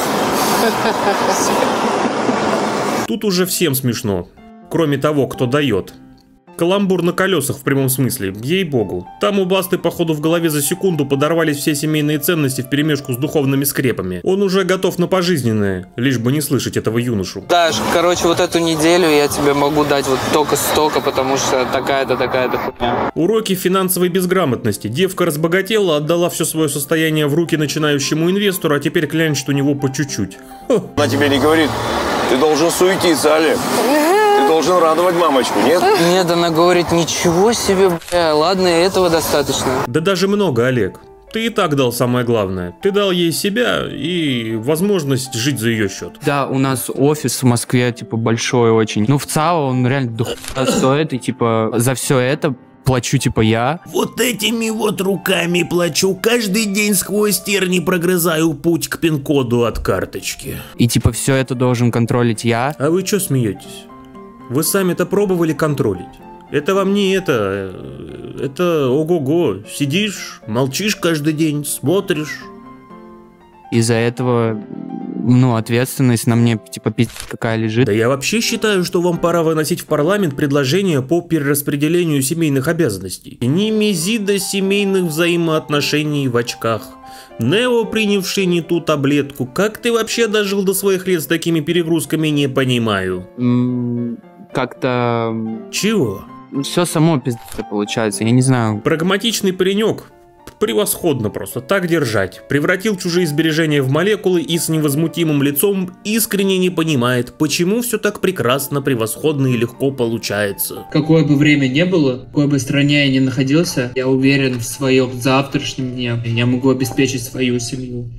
[SPEAKER 3] Тут уже всем смешно. Кроме того, кто дает. Каламбур на колесах в прямом смысле, ей-богу. Там у Басты, походу, в голове за секунду подорвались все семейные ценности вперемешку с духовными скрепами. Он уже готов на пожизненное, лишь бы не слышать этого юношу.
[SPEAKER 1] Даш, короче, вот эту неделю я тебе могу дать вот только столько, потому что такая-то, такая-то хуйня.
[SPEAKER 3] Уроки финансовой безграмотности. Девка разбогатела, отдала все свое состояние в руки начинающему инвестору, а теперь клянчит у него по чуть-чуть.
[SPEAKER 18] Она тебе не говорит, ты должен суетиться, Олег. Ты должен радовать мамочку, нет?
[SPEAKER 1] Нет, она говорит, ничего себе, бля, ладно, этого достаточно.
[SPEAKER 3] Да даже много, Олег. Ты и так дал самое главное. Ты дал ей себя и возможность жить за ее счет.
[SPEAKER 1] Да, у нас офис в Москве, типа, большой очень. Ну, в ЦАО он реально дохуя стоит, и, типа, за все это плачу, типа, я.
[SPEAKER 3] Вот этими вот руками плачу. Каждый день сквозь терни прогрызаю путь к пин-коду от карточки.
[SPEAKER 1] И, типа, все это должен контролить я.
[SPEAKER 3] А вы что смеетесь? Вы сами-то пробовали контролить? Это вам не это... Это ого-го. Сидишь, молчишь каждый день, смотришь.
[SPEAKER 1] Из-за этого, ну, ответственность на мне, типа, пиздец какая лежит.
[SPEAKER 3] Да я вообще считаю, что вам пора выносить в парламент предложение по перераспределению семейных обязанностей. Не мези до семейных взаимоотношений в очках. Нео, принявший не ту таблетку. Как ты вообще дожил до своих лет с такими перегрузками, не понимаю.
[SPEAKER 1] Как-то...
[SPEAKER 3] Чего?
[SPEAKER 1] Все само пиздец получается, я не знаю.
[SPEAKER 3] Прагматичный паренек. Превосходно просто, так держать. Превратил чужие сбережения в молекулы и с невозмутимым лицом искренне не понимает, почему все так прекрасно, превосходно и легко получается.
[SPEAKER 5] Какое бы время ни было, в какой бы стране я ни находился, я уверен в своем завтрашнем дне. Я могу обеспечить свою семью.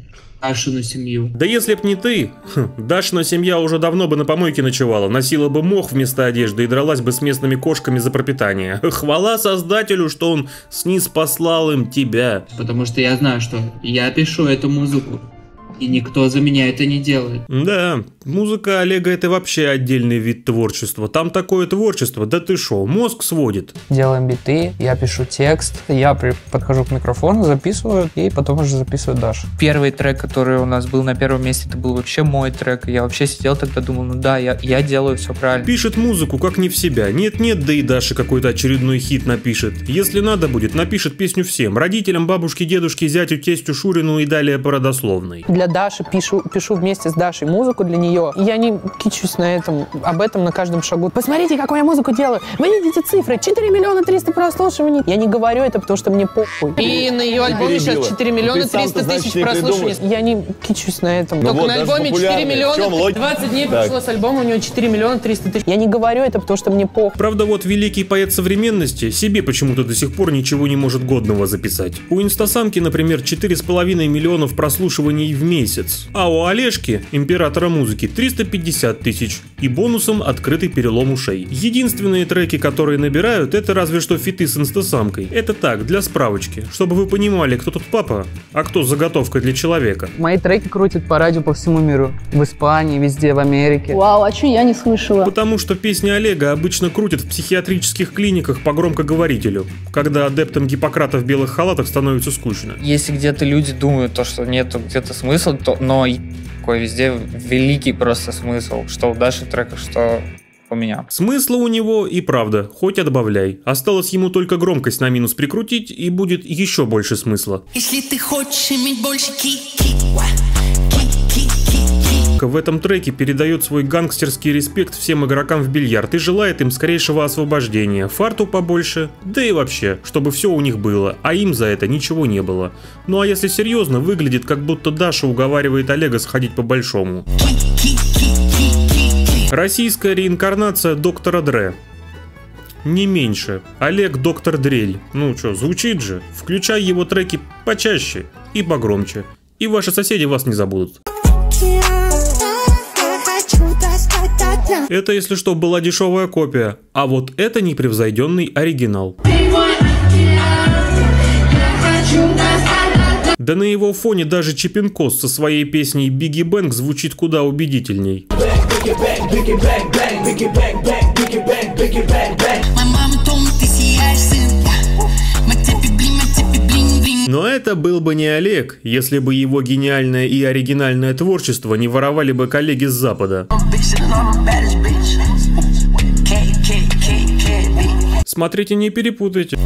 [SPEAKER 12] Дашину семью.
[SPEAKER 3] Да если б не ты, хм, Дашина семья уже давно бы на помойке ночевала, носила бы мох вместо одежды и дралась бы с местными кошками за пропитание. Хвала создателю, что он снизпослал им тебя.
[SPEAKER 12] Потому что я знаю, что я пишу эту музыку, и никто за меня это не делает.
[SPEAKER 3] Да, музыка Олега — это вообще отдельный вид творчества. Там такое творчество, да ты шо, мозг сводит.
[SPEAKER 5] Делаем биты, я пишу текст, я при- подхожу к микрофону, записываю, и потом уже записываю Даша.
[SPEAKER 12] Первый трек, который у нас был на первом месте, это был вообще мой трек. Я вообще сидел тогда, думал, ну да, я, я делаю все правильно.
[SPEAKER 3] Пишет музыку как не в себя. Нет-нет, да и Даша какой-то очередной хит напишет. Если надо будет, напишет песню всем. Родителям, бабушке, дедушке, зятю, тестю, Шурину и далее по родословной.
[SPEAKER 5] Для Даши пишу, пишу вместе с Дашей музыку для нее. И я не кичусь на этом, об этом на каждом шагу. Посмотрите, какую я музыку делаю. Вы видите цифры, четыре миллиона триста прослушиваний. Я не говорю это, потому что мне похуй. И на ее альбоме сейчас четыре миллиона триста тысяч прослушиваний. Я не кичусь на этом.
[SPEAKER 18] Ну
[SPEAKER 5] Только
[SPEAKER 18] вот,
[SPEAKER 5] на
[SPEAKER 18] даже
[SPEAKER 5] альбоме четыре миллиона, двадцать дней
[SPEAKER 18] Так.
[SPEAKER 5] прошло с альбома, у него четыре миллиона триста тысяч. Я не говорю это, потому что мне похуй.
[SPEAKER 3] Правда, вот великий поэт современности себе почему-то до сих пор ничего не может годного записать. У инстасамки, например, четыре с половиной миллионов прослушиваний в месяц. А у Олежки, императора музыки, триста пятьдесят тысяч. И бонусом открытый перелом ушей. Единственные треки, которые набирают, это разве что фиты с инстасамкой. Это так, для справочки. Чтобы вы понимали, кто тут папа, а кто заготовка для человека.
[SPEAKER 5] Мои треки крутят по радио по всему миру. В Испании, везде, в Америке.
[SPEAKER 23] Вау, а что я не слышала?
[SPEAKER 3] Потому что песни Олега обычно крутят в психиатрических клиниках по громкоговорителю, когда адептам Гиппократа в белых халатах становится скучно.
[SPEAKER 12] Если где-то люди думают, то, что нету где-то смысла, то, но такой везде великий просто смысл, что у Даши треков, что у меня.
[SPEAKER 3] Смысла у него и правда, хоть отбавляй. Осталось ему только громкость на минус прикрутить, и будет еще больше смысла.
[SPEAKER 13] Если ты хочешь иметь больше ки-ки,
[SPEAKER 3] В этом треке передает свой гангстерский респект всем игрокам в бильярд и желает им скорейшего освобождения, фарту побольше, да и вообще, чтобы все у них было, а им за это ничего не было. Ну а если серьезно, выглядит как будто Даша уговаривает Олега сходить по-большому. Российская реинкарнация доктора Дре. Не меньше. Олег доктор Дрель. Ну что, звучит же. Включай его треки почаще и погромче. И ваши соседи вас не забудут. Это, если что, была дешевая копия, а вот это непревзойденный оригинал. Да на его фоне даже Чипинкос со своей песней «Бигги Бэнг» звучит куда убедительней. Но это был бы не Олег, если бы его гениальное и оригинальное творчество не воровали бы коллеги с Запада. Смотрите, не перепутайте.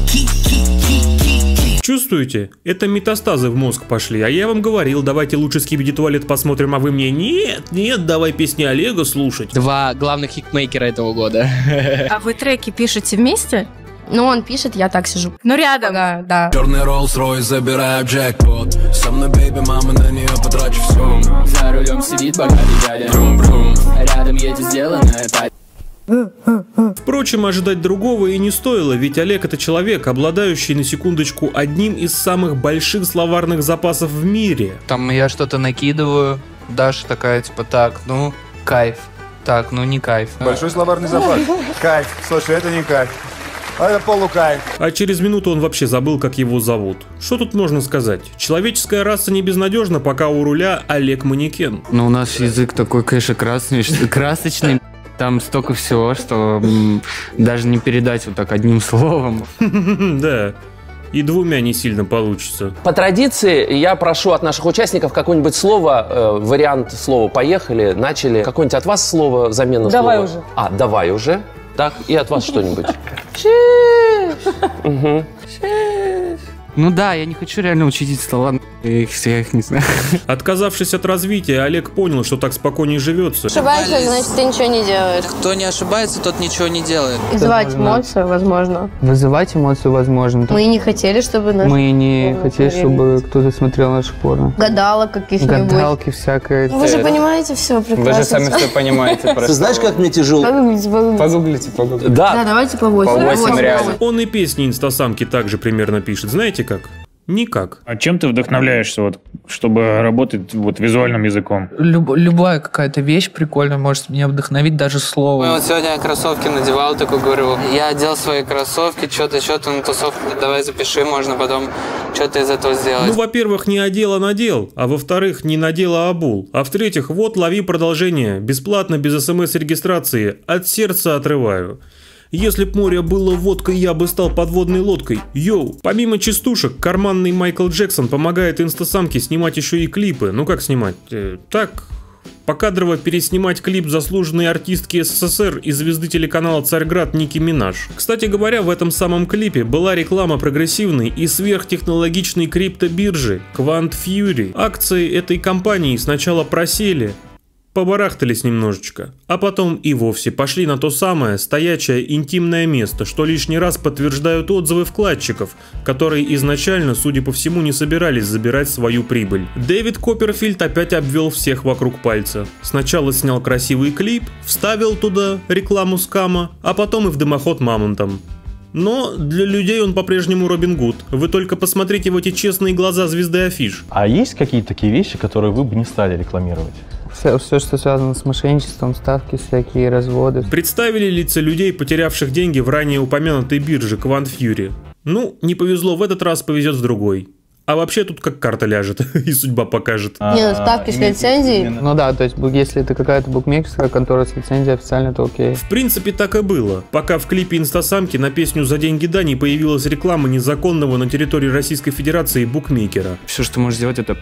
[SPEAKER 3] Чувствуете? Это метастазы в мозг пошли, а я вам говорил, давайте лучше Скибиди Туалет посмотрим, а вы мне нет, нет, давай песни Олега слушать.
[SPEAKER 5] Два главных хитмейкера этого года.
[SPEAKER 10] А вы треки пишете вместе?
[SPEAKER 4] Ну, он пишет, я так сижу.
[SPEAKER 10] Ну, рядом.
[SPEAKER 4] Да, да.
[SPEAKER 13] Черный Rolls-Royce, забираю джекпот. Со мной, бейби, мама, на нее потрачу все.
[SPEAKER 12] За рулем сидит богатый дядя. Брум-брум. Рядом едет сделанная та.
[SPEAKER 3] Впрочем, ожидать другого и не стоило, ведь Олег — это человек, обладающий, на секундочку, одним из самых больших словарных запасов в мире.
[SPEAKER 12] Там я что-то накидываю, Даша такая, типа, так, ну, кайф. Так, ну, не кайф.
[SPEAKER 15] Большой словарный запас. Кайф. Слушай, это не кайф. Это полукайф.
[SPEAKER 3] А через минуту он вообще забыл, как его зовут. Что тут можно сказать? Человеческая раса не безнадежна, пока у руля Олег Манекен.
[SPEAKER 1] Ну, у нас язык такой, конечно, красный, красочный. Там столько всего, что м, даже не передать вот так одним словом.
[SPEAKER 3] Да. И двумя не сильно получится.
[SPEAKER 19] По традиции я прошу от наших участников какое-нибудь слово, э, вариант слова «поехали», «начали». Какое-нибудь от вас слово, замена
[SPEAKER 23] Давай
[SPEAKER 19] слова?
[SPEAKER 23] уже.
[SPEAKER 19] А, «давай уже». Так, и от вас что-нибудь.
[SPEAKER 1] Ну да, я не хочу реально учить слова, я их, я их не знаю.
[SPEAKER 3] Отказавшись от развития, Олег понял, что так спокойнее живется.
[SPEAKER 4] Ошибаешься, значит, ты ничего не делаешь.
[SPEAKER 12] Кто не ошибается, тот ничего не делает.
[SPEAKER 4] Вызывать эмоцию, возможно.
[SPEAKER 5] Вызывать эмоцию возможно.
[SPEAKER 4] Мы и не хотели, чтобы нас...
[SPEAKER 5] Мы не хотели, чтобы кто-то смотрел наши порно.
[SPEAKER 4] Гадалок каких-нибудь.
[SPEAKER 5] Гадалки всякое.
[SPEAKER 4] Вы же понимаете все прекрасно.
[SPEAKER 12] Вы же сами все понимаете.
[SPEAKER 19] Ты знаешь, как мне тяжело?
[SPEAKER 4] Погуглите, погуглите.
[SPEAKER 12] Погуглите, погуглите.
[SPEAKER 4] Да, давайте по восемь.
[SPEAKER 12] По восемь реально.
[SPEAKER 3] Он и песни инстасамки также примерно пишет. Знаете как? Никак.
[SPEAKER 14] А чем ты вдохновляешься, вот, чтобы работать вот, визуальным языком?
[SPEAKER 12] Люб, любая какая-то вещь прикольная может меня вдохновить, даже слово. Вот сегодня я кроссовки надевал, такой говорю, я одел свои кроссовки, что-то, что-то на тусовку, давай запиши, можно потом что-то из этого сделать.
[SPEAKER 3] Ну, во-первых, не одел, а надел, а во-вторых, не надел, а обул. А в-третьих, вот, лови продолжение, бесплатно, без смс-регистрации, от сердца отрываю. Если б море было водкой, я бы стал подводной лодкой. Йоу! Помимо частушек, карманный Майкл Джексон помогает инстасамке снимать еще и клипы. Ну как снимать? Э, так, покадрово переснимать клип заслуженной артистки СССР и звезды телеканала «Царьград» Ники Минаж. Кстати говоря, в этом самом клипе была реклама прогрессивной и сверхтехнологичной криптобиржи Quant Fury. Акции этой компании сначала просели, побарахтались немножечко, а потом и вовсе пошли на то самое стоячее интимное место, что лишний раз подтверждают отзывы вкладчиков, которые изначально, судя по всему, не собирались забирать свою прибыль. Дэвид Копперфильд опять обвел всех вокруг пальца. Сначала снял красивый клип, вставил туда рекламу скама, а потом и в дымоход мамонтом. Но для людей он по-прежнему Робин Гуд. Вы только посмотрите в эти честные глаза звезды афиш.
[SPEAKER 8] А есть какие-то такие вещи, которые вы бы не стали рекламировать?
[SPEAKER 12] Все, все, что связано с мошенничеством, ставки, всякие разводы.
[SPEAKER 3] Представили лица людей, потерявших деньги в ранее упомянутой бирже Quant Fury? Ну, не повезло в этот раз, повезет в другой. А вообще тут как карта ляжет, и судьба покажет.
[SPEAKER 10] Не, ну ставки с лицензией.
[SPEAKER 12] Ну да, то есть если это какая-то букмекерская контора с лицензией официально, то окей.
[SPEAKER 3] В принципе, так и было. Пока в клипе инстасамки на песню «За деньги да» не появилась реклама незаконного на территории Российской Федерации букмекера.
[SPEAKER 1] Все, что можешь сделать, это...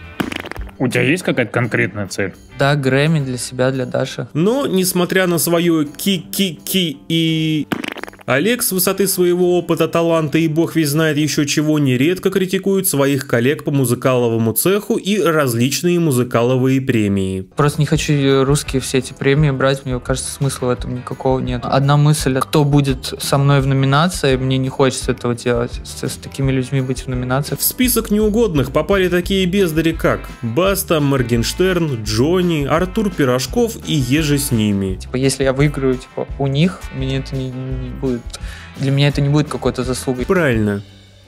[SPEAKER 14] У тебя есть какая-то конкретная цель?
[SPEAKER 12] Да, Грэмми для себя, для Даши.
[SPEAKER 3] Но, несмотря на свое ки-ки-ки и... Олег с высоты своего опыта, таланта и бог весь знает еще чего нередко критикует своих коллег по музыкаловому цеху и различные музыкаловые премии.
[SPEAKER 12] Просто не хочу русские все эти премии брать, мне кажется, смысла в этом никакого нет. Одна мысль, кто будет со мной в номинации, мне не хочется этого делать, с, с такими людьми быть в номинациях.
[SPEAKER 3] В список неугодных попали такие бездари, как Баста, Моргенштерн, Джонни, Артур Пирожков и еже с ними.
[SPEAKER 12] Типа, если я выиграю типа, у них, мне это не, не будет. Для меня это не будет какой-то заслугой.
[SPEAKER 3] Правильно.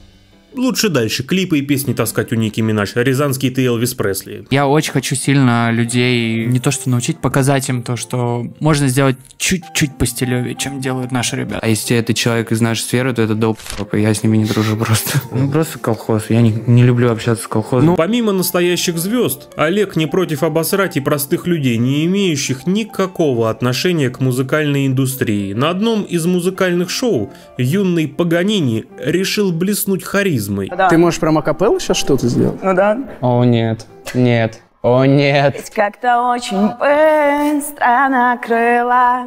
[SPEAKER 3] Лучше дальше клипы и песни таскать у Ники Минаж. Рязанский ты Элвис Пресли.
[SPEAKER 1] Я очень хочу сильно людей не то что научить, показать им то, что можно сделать чуть-чуть постелевее, чем делают наши ребята. А если это человек из нашей сферы, то это долб, я с ними не дружу просто. Ну просто колхоз. Я не, не люблю общаться с колхозом.
[SPEAKER 3] Но помимо настоящих звезд, Олег не против обосрать и простых людей, не имеющих никакого отношения к музыкальной индустрии. На одном из музыкальных шоу юный Паганини решил блеснуть харизмой.
[SPEAKER 16] Да. Ты можешь прям акапеллу сейчас что-то сделать? Ну да.
[SPEAKER 12] О нет, нет, о нет.
[SPEAKER 23] Как-то очень быстро накрыла,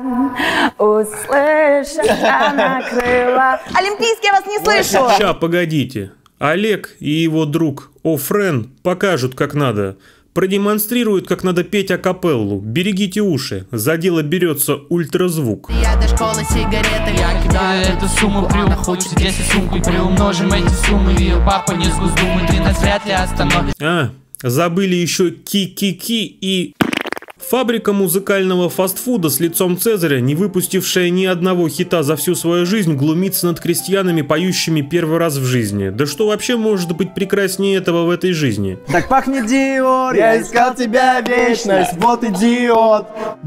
[SPEAKER 23] услышь, накрыла. Олимпийский, я вас не слышу.
[SPEAKER 3] Ща, погодите. Олег и его друг О'Френ покажут, как надо. Продемонстрируют, как надо петь акапеллу. Берегите уши, за дело берется ультразвук.
[SPEAKER 17] Я до школы сигареты, я кидаю эту сумму, приумножим десять сумку и приумножим эти суммы. Ее папа не с Госдумы, тринадцать вряд ли остановит.
[SPEAKER 3] А, забыли еще ки-ки-ки и... Фабрика музыкального фастфуда с лицом Цезаря, не выпустившая ни одного хита за всю свою жизнь, глумится над крестьянами, поющими первый раз в жизни. Да что вообще может быть прекраснее этого в этой жизни?
[SPEAKER 16] Так пахнет Диор, я искал тебя вечность, вот идиот.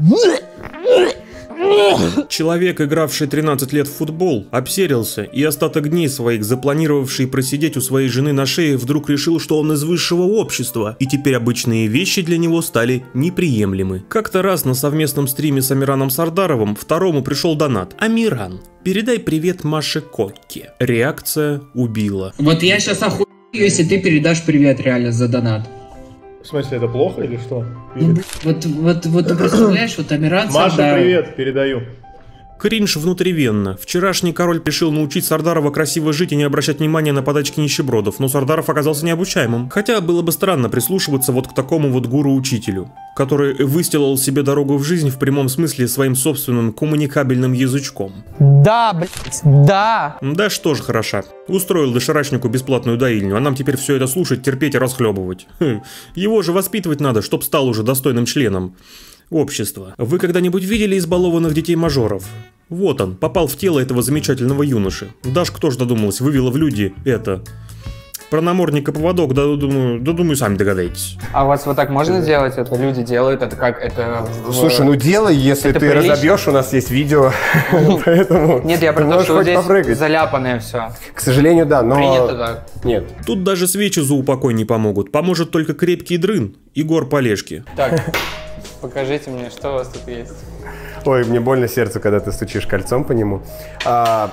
[SPEAKER 3] Человек, игравший тринадцать лет в футбол, обсерился и остаток дней своих, запланировавший просидеть у своей жены на шее, вдруг решил, что он из высшего общества, и теперь обычные вещи для него стали неприемлемы. Как-то раз на совместном стриме с Амираном Сардаровым второму пришел донат. Амиран, передай привет Маше Кокке. Реакция убила.
[SPEAKER 12] Вот я сейчас охуею, если ты передашь привет реально за донат.
[SPEAKER 7] В смысле, это плохо или что?
[SPEAKER 12] Или... Вот, вот, вот ты представляешь, вот Амиран
[SPEAKER 7] Маша,
[SPEAKER 12] Сардаров.
[SPEAKER 7] привет, передаю.
[SPEAKER 3] Кринж внутривенно. Вчерашний король решил научить Сардарова красиво жить и не обращать внимания на подачки нищебродов, но Сардаров оказался необучаемым. Хотя было бы странно прислушиваться вот к такому вот гуру-учителю, который выстилал себе дорогу в жизнь в прямом смысле своим собственным коммуникабельным язычком.
[SPEAKER 5] Да, блядь, да.
[SPEAKER 3] Да что ж хороша. Устроил доширачнику бесплатную доильню, а нам теперь все это слушать, терпеть и расхлебывать. Хм. Его же воспитывать надо, чтоб стал уже достойным членом общества. Вы когда-нибудь видели избалованных детей-мажоров? Вот он, попал в тело этого замечательного юноши. Дашка тоже додумалась, вывела в люди это... Про намордник и поводок, да, думаю, да, думаю, сами догадаетесь.
[SPEAKER 5] А у вас вот так можно сделать? Это люди делают, это как, это...
[SPEAKER 2] Слушай, ну делай, если ты разобьешь, у нас есть видео, поэтому...
[SPEAKER 5] Нет, я про то, что вот здесь заляпанное все.
[SPEAKER 2] К сожалению, да, но...
[SPEAKER 5] Принято так.
[SPEAKER 2] Нет.
[SPEAKER 3] Тут даже свечи за упокой не помогут, поможет только крепкий дрын и гор полежки.
[SPEAKER 5] Так, покажите мне, что у вас тут есть.
[SPEAKER 2] Ой, мне больно сердцу, когда ты стучишь кольцом по нему. А...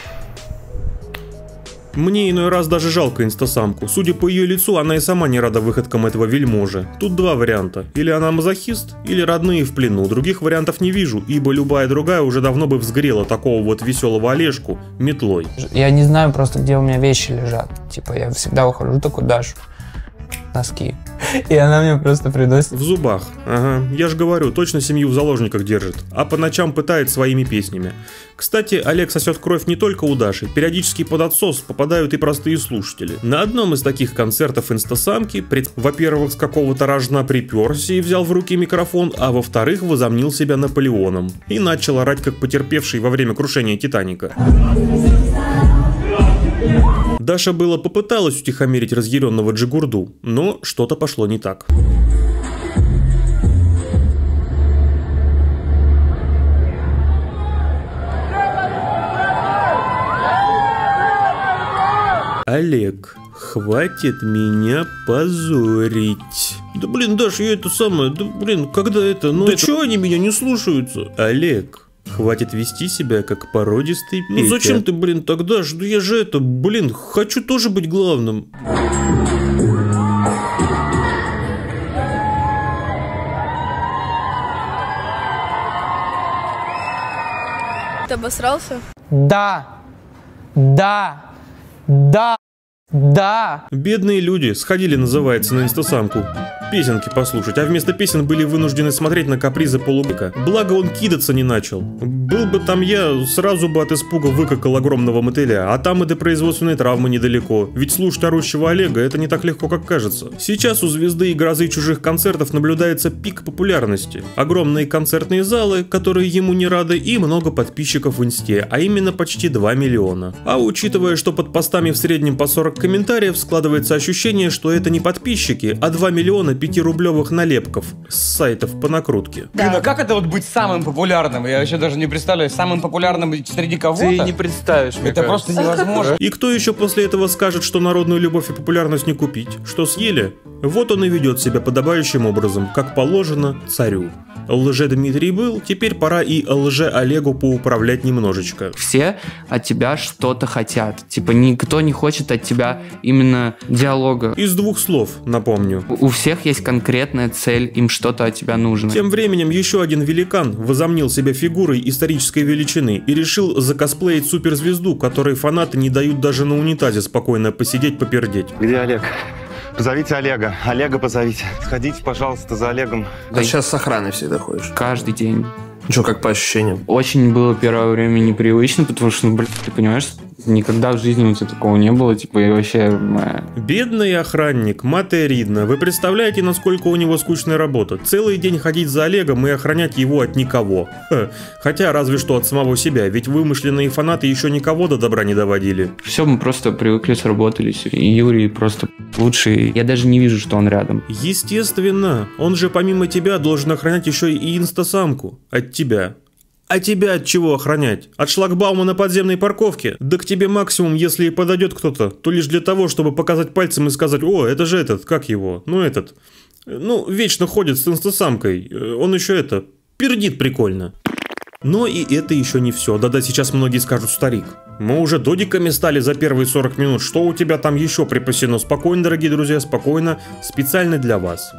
[SPEAKER 3] Мне иной раз даже жалко инстасамку. Судя по ее лицу, она и сама не рада выходкам этого вельможи. Тут два варианта. Или она мазохист, или родные в плену. Других вариантов не вижу, ибо любая другая уже давно бы взгрела такого вот веселого Олежку метлой.
[SPEAKER 5] Я не знаю просто, где у меня вещи лежат. Типа я всегда ухожу, такой Дашу. Носки. И она мне просто приносит.
[SPEAKER 3] В зубах. Ага. Я же говорю, точно семью в заложниках держит. А по ночам пытает своими песнями. Кстати, Олег сосет кровь не только у Даши. Периодически под отсос попадают и простые слушатели. На одном из таких концертов инстасамки, пред... во-первых, с какого-то рожна приперся и взял в руки микрофон, а во-вторых, возомнил себя Наполеоном. И начал орать, как потерпевший во время крушения Титаника. Даша было попыталась утихомирить разъяренного Джигурду, но что-то пошло не так. Олег, хватит меня позорить. Да блин, Даш, я это самое, да блин, когда это, ну да это... чё они меня не слушаются? Олег, хватит вести себя как породистый Петя. Ну зачем ты, блин, тогда ж? Ну я же это, блин, хочу тоже быть главным.
[SPEAKER 10] Ты обосрался?
[SPEAKER 5] Да. Да. Да. Да.
[SPEAKER 3] Бедные люди сходили, называется, на инстасамку песенки послушать, а вместо песен были вынуждены смотреть на капризы полубека. Благо он кидаться не начал. Был бы там я, сразу бы от испуга выкакал огромного мотыля, а там и до производственной травмы недалеко. Ведь слушать орущего Олега это не так легко, как кажется. Сейчас у звезды и грозы чужих концертов наблюдается пик популярности. Огромные концертные залы, которые ему не рады, и много подписчиков в инсте, а именно почти два миллиона. А учитывая, что под постами в среднем по сорок комментариев, складывается ощущение, что это не подписчики, а два миллиона пятирублевых налепков с сайтов по накрутке.
[SPEAKER 11] Да. Блин, а как это вот быть самым популярным? Я вообще даже не представляю, самым популярным среди кого-то?
[SPEAKER 5] Ты не представишь, мне
[SPEAKER 11] это кажется. Просто невозможно.
[SPEAKER 3] И кто еще после этого скажет, что народную любовь и популярность не купить? Что съели? Вот он и ведет себя подобающим образом, как положено царю. Лже-Дмитрий был, теперь пора и лже-Олегу поуправлять немножечко.
[SPEAKER 1] Все от тебя что-то хотят. Типа никто не хочет от тебя именно диалога.
[SPEAKER 3] Из двух слов, напомню.
[SPEAKER 1] У всех есть конкретная цель, им что-то от тебя нужно.
[SPEAKER 3] Тем временем еще один великан возомнил себя фигурой исторической величины и решил закосплеить суперзвезду, которой фанаты не дают даже на унитазе спокойно посидеть, попердеть.
[SPEAKER 21] Где Олег? Позовите Олега. Олега позовите. Сходите, пожалуйста, за Олегом.
[SPEAKER 11] Ты сейчас с охраной всегда ходишь?
[SPEAKER 1] Каждый день.
[SPEAKER 11] Что, как по ощущениям?
[SPEAKER 1] Очень было первое время непривычно, потому что, ну, блин, ты понимаешь, никогда в жизни у тебя такого не было, типа, и вообще...
[SPEAKER 3] Бедный охранник, мате ридно. Вы представляете, насколько у него скучная работа? Целый день ходить за Олегом и охранять его от никого. Ха. Хотя, разве что от самого себя, ведь вымышленные фанаты еще никого до добра не доводили.
[SPEAKER 1] Все, мы просто привыкли, сработались, и Юрий просто лучший. Я даже не вижу, что он рядом.
[SPEAKER 3] Естественно, он же помимо тебя должен охранять еще и инстасамку. От тебя. А тебя от чего охранять? От шлагбаума на подземной парковке? Да к тебе максимум, если и подойдет кто-то, то лишь для того, чтобы показать пальцем и сказать: о, это же этот, как его? Ну этот. Ну, вечно ходит с инстасамкой. Он еще это, пердит прикольно. Но и это еще не все. Да-да, сейчас многие скажут: старик, мы уже додиками стали за первые сорок минут. Что у тебя там еще припасено? Спокойно, дорогие друзья, спокойно. Специально для вас.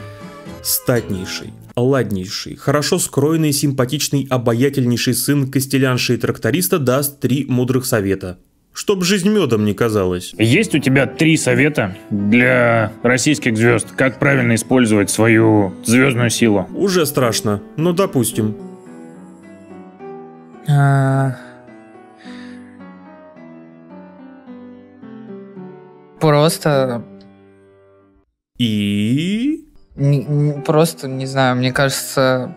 [SPEAKER 3] Статнейший, ладнейший, хорошо скроенный, симпатичный, обаятельнейший сын костелянши и тракториста даст три мудрых совета. Чтоб жизнь медом не казалась.
[SPEAKER 14] Есть у тебя три совета для российских звезд, как правильно использовать свою звездную силу?
[SPEAKER 3] Уже страшно, но допустим.
[SPEAKER 5] А... Просто...
[SPEAKER 3] И...
[SPEAKER 5] Не, не, просто, не знаю, мне кажется...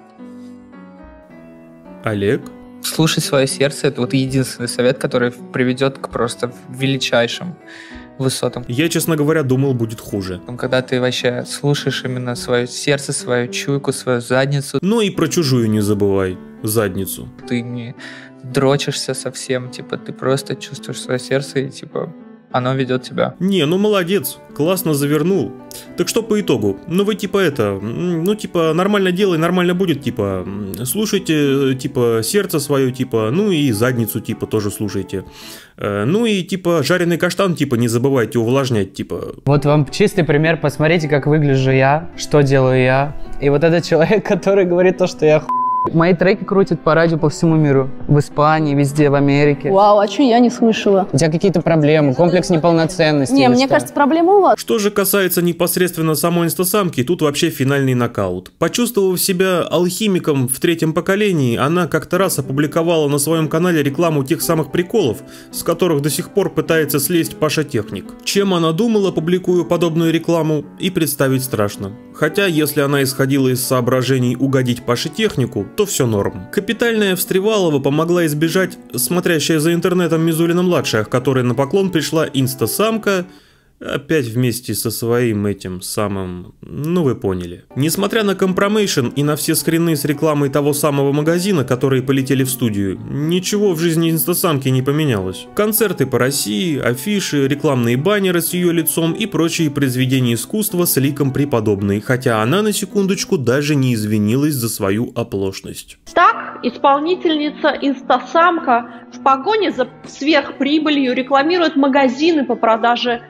[SPEAKER 3] Олег?
[SPEAKER 5] Слушать свое сердце — это вот единственный совет, который приведет к просто величайшим
[SPEAKER 12] высотам.
[SPEAKER 3] Я, честно говоря, думал, будет хуже.
[SPEAKER 12] Когда ты вообще слушаешь именно свое сердце, свою чуйку, свою задницу.
[SPEAKER 3] Ну и про чужую не забывай. Задницу.
[SPEAKER 12] Ты не дрочишься совсем, типа, ты просто чувствуешь свое сердце и, типа, оно ведет тебя.
[SPEAKER 3] Не, ну молодец, классно завернул. Так что по итогу? Ну вы типа это, ну типа нормально делай, нормально будет, типа слушайте, типа сердце свое, типа, ну и задницу, типа тоже слушайте. Ну и типа жареный каштан, типа не забывайте увлажнять, типа.
[SPEAKER 5] Вот вам чистый пример, посмотрите, как выгляжу я, что делаю я. И вот этот человек, который говорит то, что я ху... Мои треки крутят по радио по всему миру. В Испании, везде, в Америке.
[SPEAKER 6] Вау, а что я не слышала?
[SPEAKER 5] У тебя какие-то проблемы, комплекс неполноценности.
[SPEAKER 6] Не, мне что? Кажется, проблема у вас.
[SPEAKER 3] Что же касается непосредственно самой инстасамки, тут вообще финальный нокаут. Почувствовав себя алхимиком в третьем поколении, она как-то раз опубликовала на своем канале рекламу тех самых приколов, с которых до сих пор пытается слезть Паша Техник. Чем она думала, публикуя подобную рекламу, и представить страшно. Хотя, если она исходила из соображений угодить Паше Технику, то все норм. Капитальная Встревалова помогла избежать смотрящая за интернетом Мизулина-младшая, к которой на поклон пришла инстасамка, опять вместе со своим этим самым... Ну вы поняли. Несмотря на компромейшн и на все скрины с рекламой того самого магазина, которые полетели в студию, ничего в жизни инстасамки не поменялось. Концерты по России, афиши, рекламные баннеры с ее лицом и прочие произведения искусства с ликом преподобной, хотя она на секундочку даже не извинилась за свою оплошность.
[SPEAKER 20] Так, исполнительница инстасамка в погоне за сверхприбылью рекламирует магазины по продаже,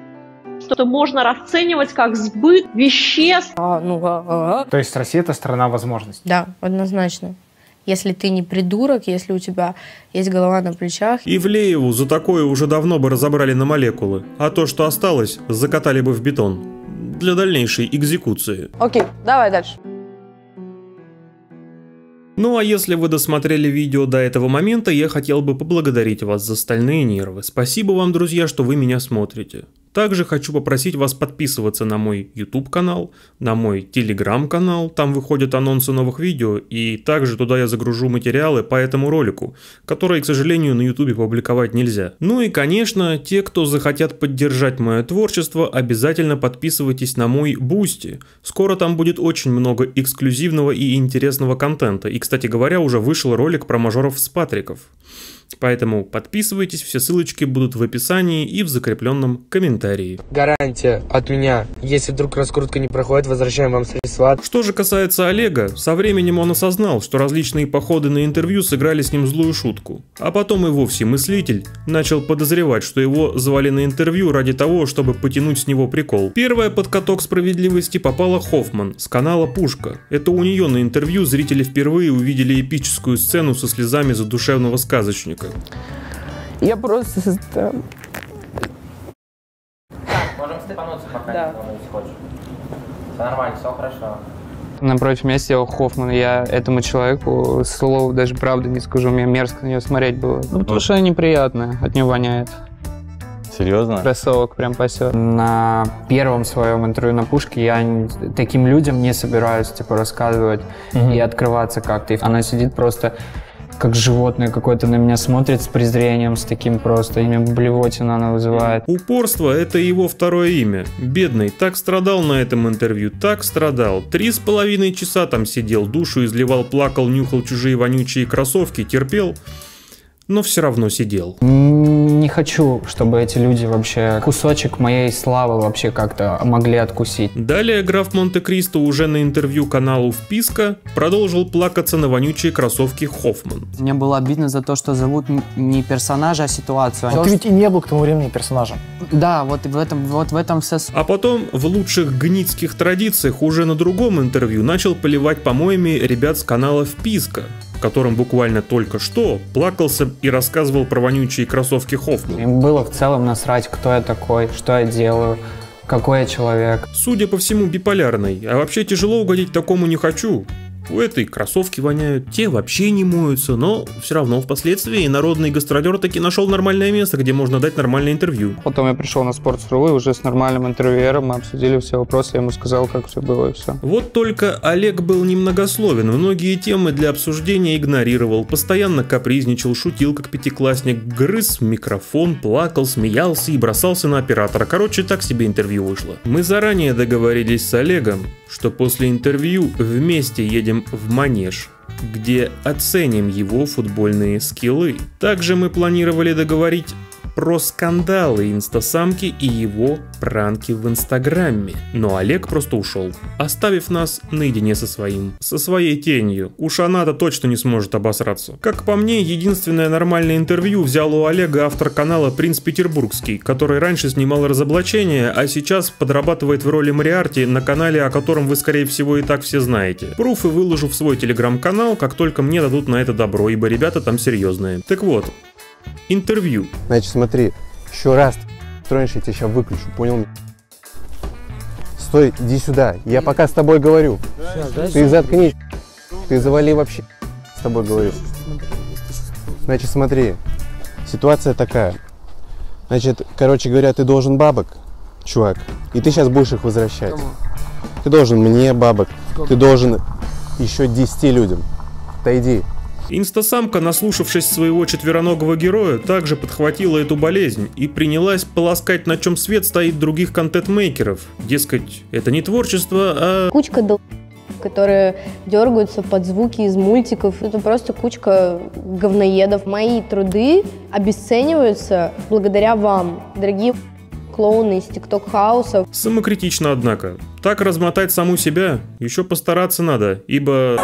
[SPEAKER 20] что можно расценивать как сбыт веществ.
[SPEAKER 10] А, ну, а, а.
[SPEAKER 22] То есть Россия — это страна возможностей.
[SPEAKER 10] Да, однозначно. Если ты не придурок, если у тебя есть голова на плечах.
[SPEAKER 3] Ивлееву за такое уже давно бы разобрали на молекулы, а то, что осталось, закатали бы в бетон. Для дальнейшей экзекуции.
[SPEAKER 10] Окей, давай дальше.
[SPEAKER 3] Ну а если вы досмотрели видео до этого момента, я хотел бы поблагодарить вас за стальные нервы. Спасибо вам, друзья, что вы меня смотрите. Также хочу попросить вас подписываться на мой YouTube канал, на мой Telegram канал, там выходят анонсы новых видео, и также туда я загружу материалы по этому ролику, которые, к сожалению, на YouTube публиковать нельзя. Ну и, конечно, те, кто захотят поддержать мое творчество, обязательно подписывайтесь на мой Boosty. Скоро там будет очень много эксклюзивного и интересного контента, и, кстати говоря, уже вышел ролик про мажоров с Патриков. Поэтому подписывайтесь, все ссылочки будут в описании и в закрепленном комментарии.
[SPEAKER 5] Гарантия от меня. Если вдруг раскрутка не проходит, возвращаем вам средства.
[SPEAKER 3] Что же касается Олега, со временем он осознал, что различные походы на интервью сыграли с ним злую шутку. А потом и вовсе мыслитель начал подозревать, что его звали на интервью ради того, чтобы потянуть с него прикол. Первая под каток справедливости попала Хоффман с канала Пушка. Это у нее на интервью зрители впервые увидели эпическую сцену со слезами задушевного сказочника.
[SPEAKER 5] Я просто...
[SPEAKER 24] Так, можем степануться, пока да. Не хочешь. Все нормально, все хорошо.
[SPEAKER 12] Напротив меня сидел Хоффман, я этому человеку слова даже правды не скажу, мне мерзко на нее смотреть было. Ну, потому что она неприятная, от нее воняет.
[SPEAKER 8] Серьезно?
[SPEAKER 12] Кроссовок прям пасет. На первом своем интервью на Пушке я таким людям не собираюсь типа рассказывать угу. и открываться как-то. Она сидит просто... как животное какое-то на меня смотрит с презрением, с таким просто, имя блевотина она вызывает.
[SPEAKER 3] Упорство — это его второе имя. Бедный так страдал на этом интервью, так страдал. Три с половиной часа там сидел, душу изливал, плакал, нюхал чужие вонючие кроссовки, терпел, но все равно сидел.
[SPEAKER 12] Не хочу, чтобы эти люди вообще кусочек моей славы вообще как-то могли откусить.
[SPEAKER 3] Далее граф Монте-Кристо уже на интервью каналу Вписка продолжил плакаться на вонючие кроссовки Хоффман.
[SPEAKER 5] Мне было обидно за то, что зовут не персонажа, а ситуацию.
[SPEAKER 22] Но ты ведь и не был к тому времени персонажем.
[SPEAKER 5] Да, вот в этом, вот в этом все.
[SPEAKER 3] А потом в лучших гницких традициях уже на другом интервью начал поливать помоями ребят с канала Вписка, в котором буквально только что плакался и рассказывал про вонючие кроссовки Хоффман.
[SPEAKER 12] Им было в целом насрать, кто я такой, что я делаю, какой я человек.
[SPEAKER 3] Судя по всему, биполярный. А вообще тяжело угодить такому не хочу. У этой кроссовки воняют, те вообще не моются, но все равно впоследствии народный гастролер таки нашел нормальное место, где можно дать нормальное интервью.
[SPEAKER 1] Потом я пришел на Sports.ru и уже с нормальным интервьюером мы обсудили все вопросы, я ему сказал, как все было и все.
[SPEAKER 3] Вот только Олег был немногословен, многие темы для обсуждения игнорировал, постоянно капризничал, шутил как пятиклассник, грыз микрофон, плакал, смеялся и бросался на оператора. Короче, так себе интервью вышло. Мы заранее договорились с Олегом, что после интервью вместе едем в Манеж, где оценим его футбольные скиллы. Также мы планировали договорить про скандалы инстасамки и его пранки в инстаграме. Но Олег просто ушел, оставив нас наедине со своим, со своей тенью. Уж она-то точно не сможет обосраться. Как по мне, единственное нормальное интервью взял у Олега автор канала «Принц Петербургский», который раньше снимал разоблачения, а сейчас подрабатывает в роли Мориарти на канале, о котором вы, скорее всего, и так все знаете. Пруфы выложу в свой телеграм-канал, как только мне дадут на это добро, ибо ребята там серьезные. Так вот, интервью.
[SPEAKER 2] Значит, смотри, еще раз тронешь, я тебя сейчас выключу, понял? Стой, иди сюда, я пока с тобой говорю. Ты заткнись, ты завали вообще, с тобой говорю. Значит, смотри, ситуация такая. Значит, короче говоря, ты должен бабок, чувак, и ты сейчас будешь их возвращать. Ты должен мне бабок, ты должен еще десяти людям. Отойди.
[SPEAKER 3] Инстасамка, наслушавшись своего четвероногого героя, также подхватила эту болезнь и принялась полоскать, на чем свет стоит других контент-мейкеров. Дескать, это не творчество, а...
[SPEAKER 4] Кучка дол... которые дергаются под звуки из мультиков. Это просто кучка говноедов. Мои труды обесцениваются благодаря вам, дорогие клоуны из тикток-хаусов.
[SPEAKER 3] Самокритично, однако. Так размотать саму себя еще постараться надо, ибо...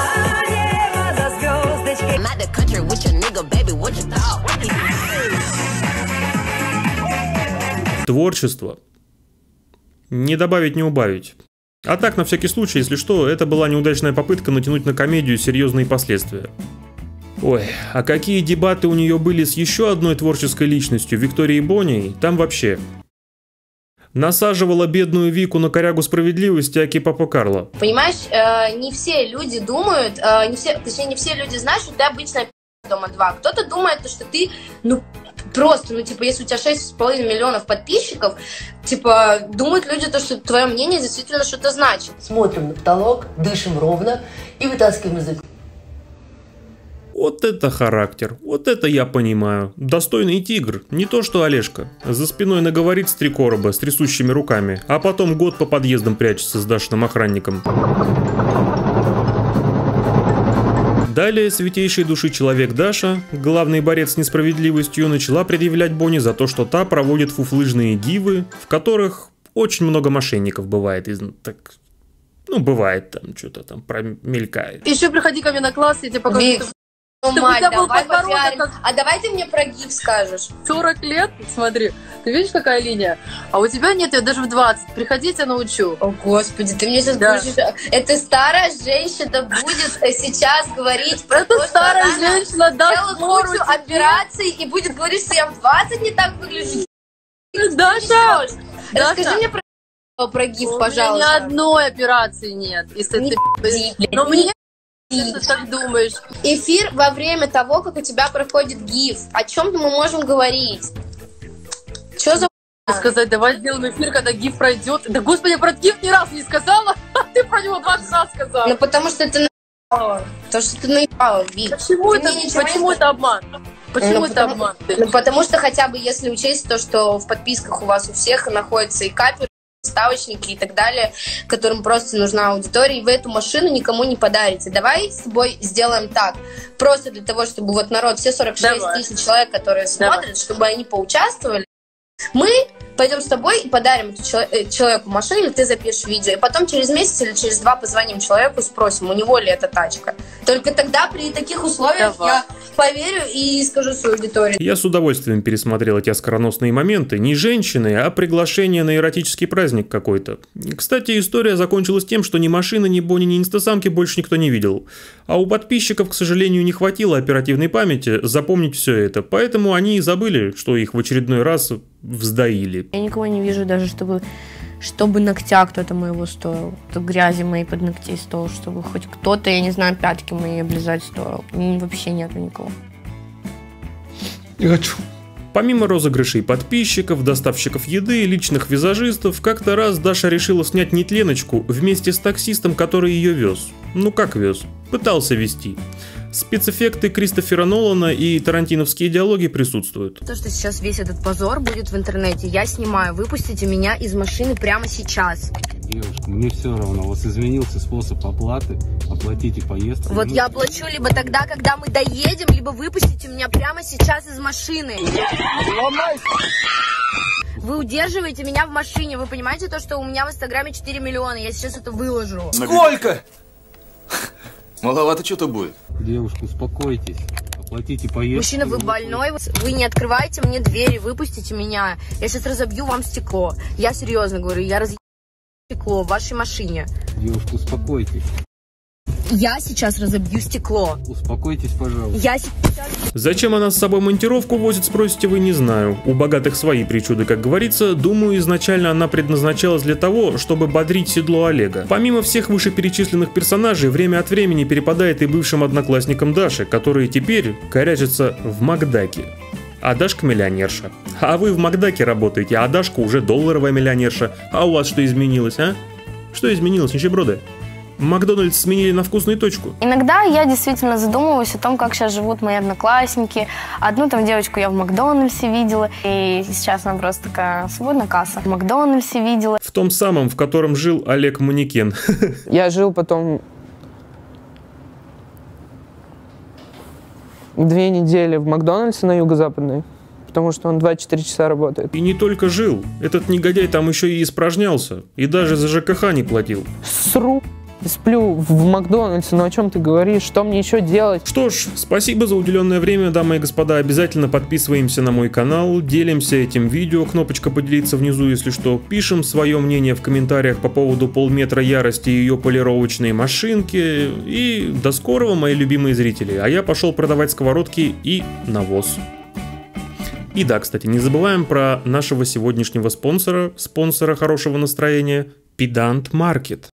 [SPEAKER 3] Творчество. Не добавить, не убавить. А так, на всякий случай, если что, это была неудачная попытка натянуть на комедию серьезные последствия. Ой, а какие дебаты у нее были с еще одной творческой личностью, Викторией Боней, там вообще. Насаживала бедную Вику на корягу справедливости Аки Папа Карло.
[SPEAKER 4] Понимаешь, э, не все люди думают, э, не все, точнее, не все люди знают, что ты обычная дома два. Кто-то думает, что ты, ну, просто, ну, типа, если у тебя шесть с половиной миллионов подписчиков, типа, думают люди, то, что твое мнение действительно что-то значит.
[SPEAKER 9] Смотрим на потолок, дышим ровно и вытаскиваем язык.
[SPEAKER 3] Вот это характер, вот это я понимаю. Достойный тигр, не то что Олежка. За спиной наговорит с три короба с трясущими руками, а потом год по подъездам прячется с Дашиным охранником. Далее святейшей души человек Даша, главный борец с несправедливостью, начала предъявлять Бонни за то, что та проводит фуфлыжные гивы, в которых очень много мошенников бывает. Из, так, ну, бывает там, что-то там промелькает.
[SPEAKER 13] Еще приходи ко мне на класс, я тебе покажу.
[SPEAKER 4] Вик, ну, мать, давай попиарим. Как... А давай ты мне про гиф скажешь.
[SPEAKER 13] сорок лет, смотри, ты видишь, какая линия? А у тебя нет, я даже в двадцать. Приходи, я тебя научу.
[SPEAKER 4] О, Господи, ты мне сейчас да. будешь... Это старая женщина будет сейчас говорить про
[SPEAKER 13] это
[SPEAKER 4] то,
[SPEAKER 13] старая
[SPEAKER 4] что она
[SPEAKER 13] женщина даст
[SPEAKER 4] кучу операций и будет говорить, что я в двадцать не так выгляжу.
[SPEAKER 13] Даша!
[SPEAKER 4] Расскажи мне про, про гиф,
[SPEAKER 13] у
[SPEAKER 4] пожалуйста.
[SPEAKER 13] У меня ни одной операции нет. Если
[SPEAKER 4] не
[SPEAKER 13] ты... Но мне... Ты так думаешь?
[SPEAKER 4] Эфир во время того, как у тебя проходит гиф. О чем мы можем говорить? Что за...
[SPEAKER 13] Сказать, давай сделаем эфир, когда гиф пройдет. Да, господи, я про гиф ни разу не сказала, а ты про него двадцать раз сказала.
[SPEAKER 4] Ну, потому что ты наебала. То, что ты наебала, Вик.
[SPEAKER 13] Почему, это, почему это обман? Почему ну, это потому, обман?
[SPEAKER 4] Ну, потому что хотя бы, если учесть то, что в подписках у вас у всех находится и капер, ставочники и так далее, которым просто нужна аудитория, и вы эту машину никому не подарите. Давай с тобой сделаем так. Просто для того, чтобы вот народ, все сорок шесть тысяч человек, которые смотрят, Давай. чтобы они поучаствовали, мы пойдем с тобой и подарим эту чело- человеку машину, или ты запишешь видео, и потом через месяц или через два позвоним человеку и спросим, у него ли эта тачка. Только тогда при таких условиях Давай. я поверю и скажу свою аудиторию.
[SPEAKER 3] Я с удовольствием пересмотрел эти оскароносные моменты. Не женщины, а приглашение на эротический праздник какой-то. Кстати, история закончилась тем, что ни машины, ни Бонни, ни инстасамки больше никто не видел. А у подписчиков, к сожалению, не хватило оперативной памяти запомнить все это. Поэтому они и забыли, что их в очередной раз вздоили.
[SPEAKER 10] Я никого не вижу даже, чтобы чтобы ногтя кто-то моего стоил, грязи моей под ногтей стоил, чтобы хоть кто-то, я не знаю, пятки мои облизать стоил. Вообще нету никого.
[SPEAKER 3] Не хочу. Помимо розыгрышей подписчиков, доставщиков еды и личных визажистов, как-то раз Даша решила снять нетленочку вместе с таксистом, который ее вез. Ну как вез? Пытался везти. Спецэффекты Кристофера Нолана и тарантиновские диалоги присутствуют.
[SPEAKER 10] То, что сейчас весь этот позор будет в интернете, я снимаю. Выпустите меня из машины прямо сейчас.
[SPEAKER 15] Девушка, мне все равно. У вас изменился способ оплаты. Оплатите поездку.
[SPEAKER 10] Вот я оплачу либо тогда, когда мы доедем, либо выпустите меня прямо сейчас из машины. Вы удерживаете меня в машине. Вы понимаете то, что у меня в Инстаграме четыре миллиона. Я сейчас это выложу.
[SPEAKER 18] Сколько? Маловато что-то будет.
[SPEAKER 15] Девушка, успокойтесь. Оплатите поездку.
[SPEAKER 10] Мужчина, вы больной, вы не открываете мне двери, выпустите меня. Я сейчас разобью вам стекло. Я серьезно говорю, я разъебу стекло в вашей машине.
[SPEAKER 15] Девушка, успокойтесь.
[SPEAKER 10] Я сейчас разобью стекло.
[SPEAKER 15] Успокойтесь, пожалуйста.
[SPEAKER 10] Я сейчас...
[SPEAKER 3] Зачем она с собой монтировку возит, спросите вы, не знаю. У богатых свои причуды, как говорится. Думаю, изначально она предназначалась для того, чтобы бодрить седло Олега. Помимо всех вышеперечисленных персонажей, время от времени перепадает и бывшим одноклассникам Даши, которые теперь корячатся в Макдаке. А Дашка миллионерша. А вы в Макдаке работаете, а Дашка уже долларовая миллионерша. А у вас что изменилось, а? Что изменилось, нищеброды? Макдональдс сменили на вкусную точку.
[SPEAKER 10] Иногда я действительно задумываюсь о том, как сейчас живут мои одноклассники. Одну там девочку я в Макдональдсе видела, и сейчас она просто такая свободная касса. В Макдональдсе видела.
[SPEAKER 3] В том самом, в котором жил Олег Манекен.
[SPEAKER 5] Я жил потом две недели в Макдональдсе на Юго-Западной, потому что он двадцать четыре часа работает.
[SPEAKER 3] И не только жил. Этот негодяй там еще и испражнялся. И даже за ЖКХ не платил.
[SPEAKER 5] Сру. Сплю в Макдональдсе, но о чем ты говоришь? Что мне еще делать?
[SPEAKER 3] Что ж, спасибо за уделенное время, дамы и господа. Обязательно подписываемся на мой канал, делимся этим видео, кнопочка поделиться внизу, если что. Пишем свое мнение в комментариях по поводу полметра ярости и ее полировочной машинки. И до скорого, мои любимые зрители. А я пошел продавать сковородки и навоз. И да, кстати, не забываем про нашего сегодняшнего спонсора, спонсора хорошего настроения, Педант Маркет.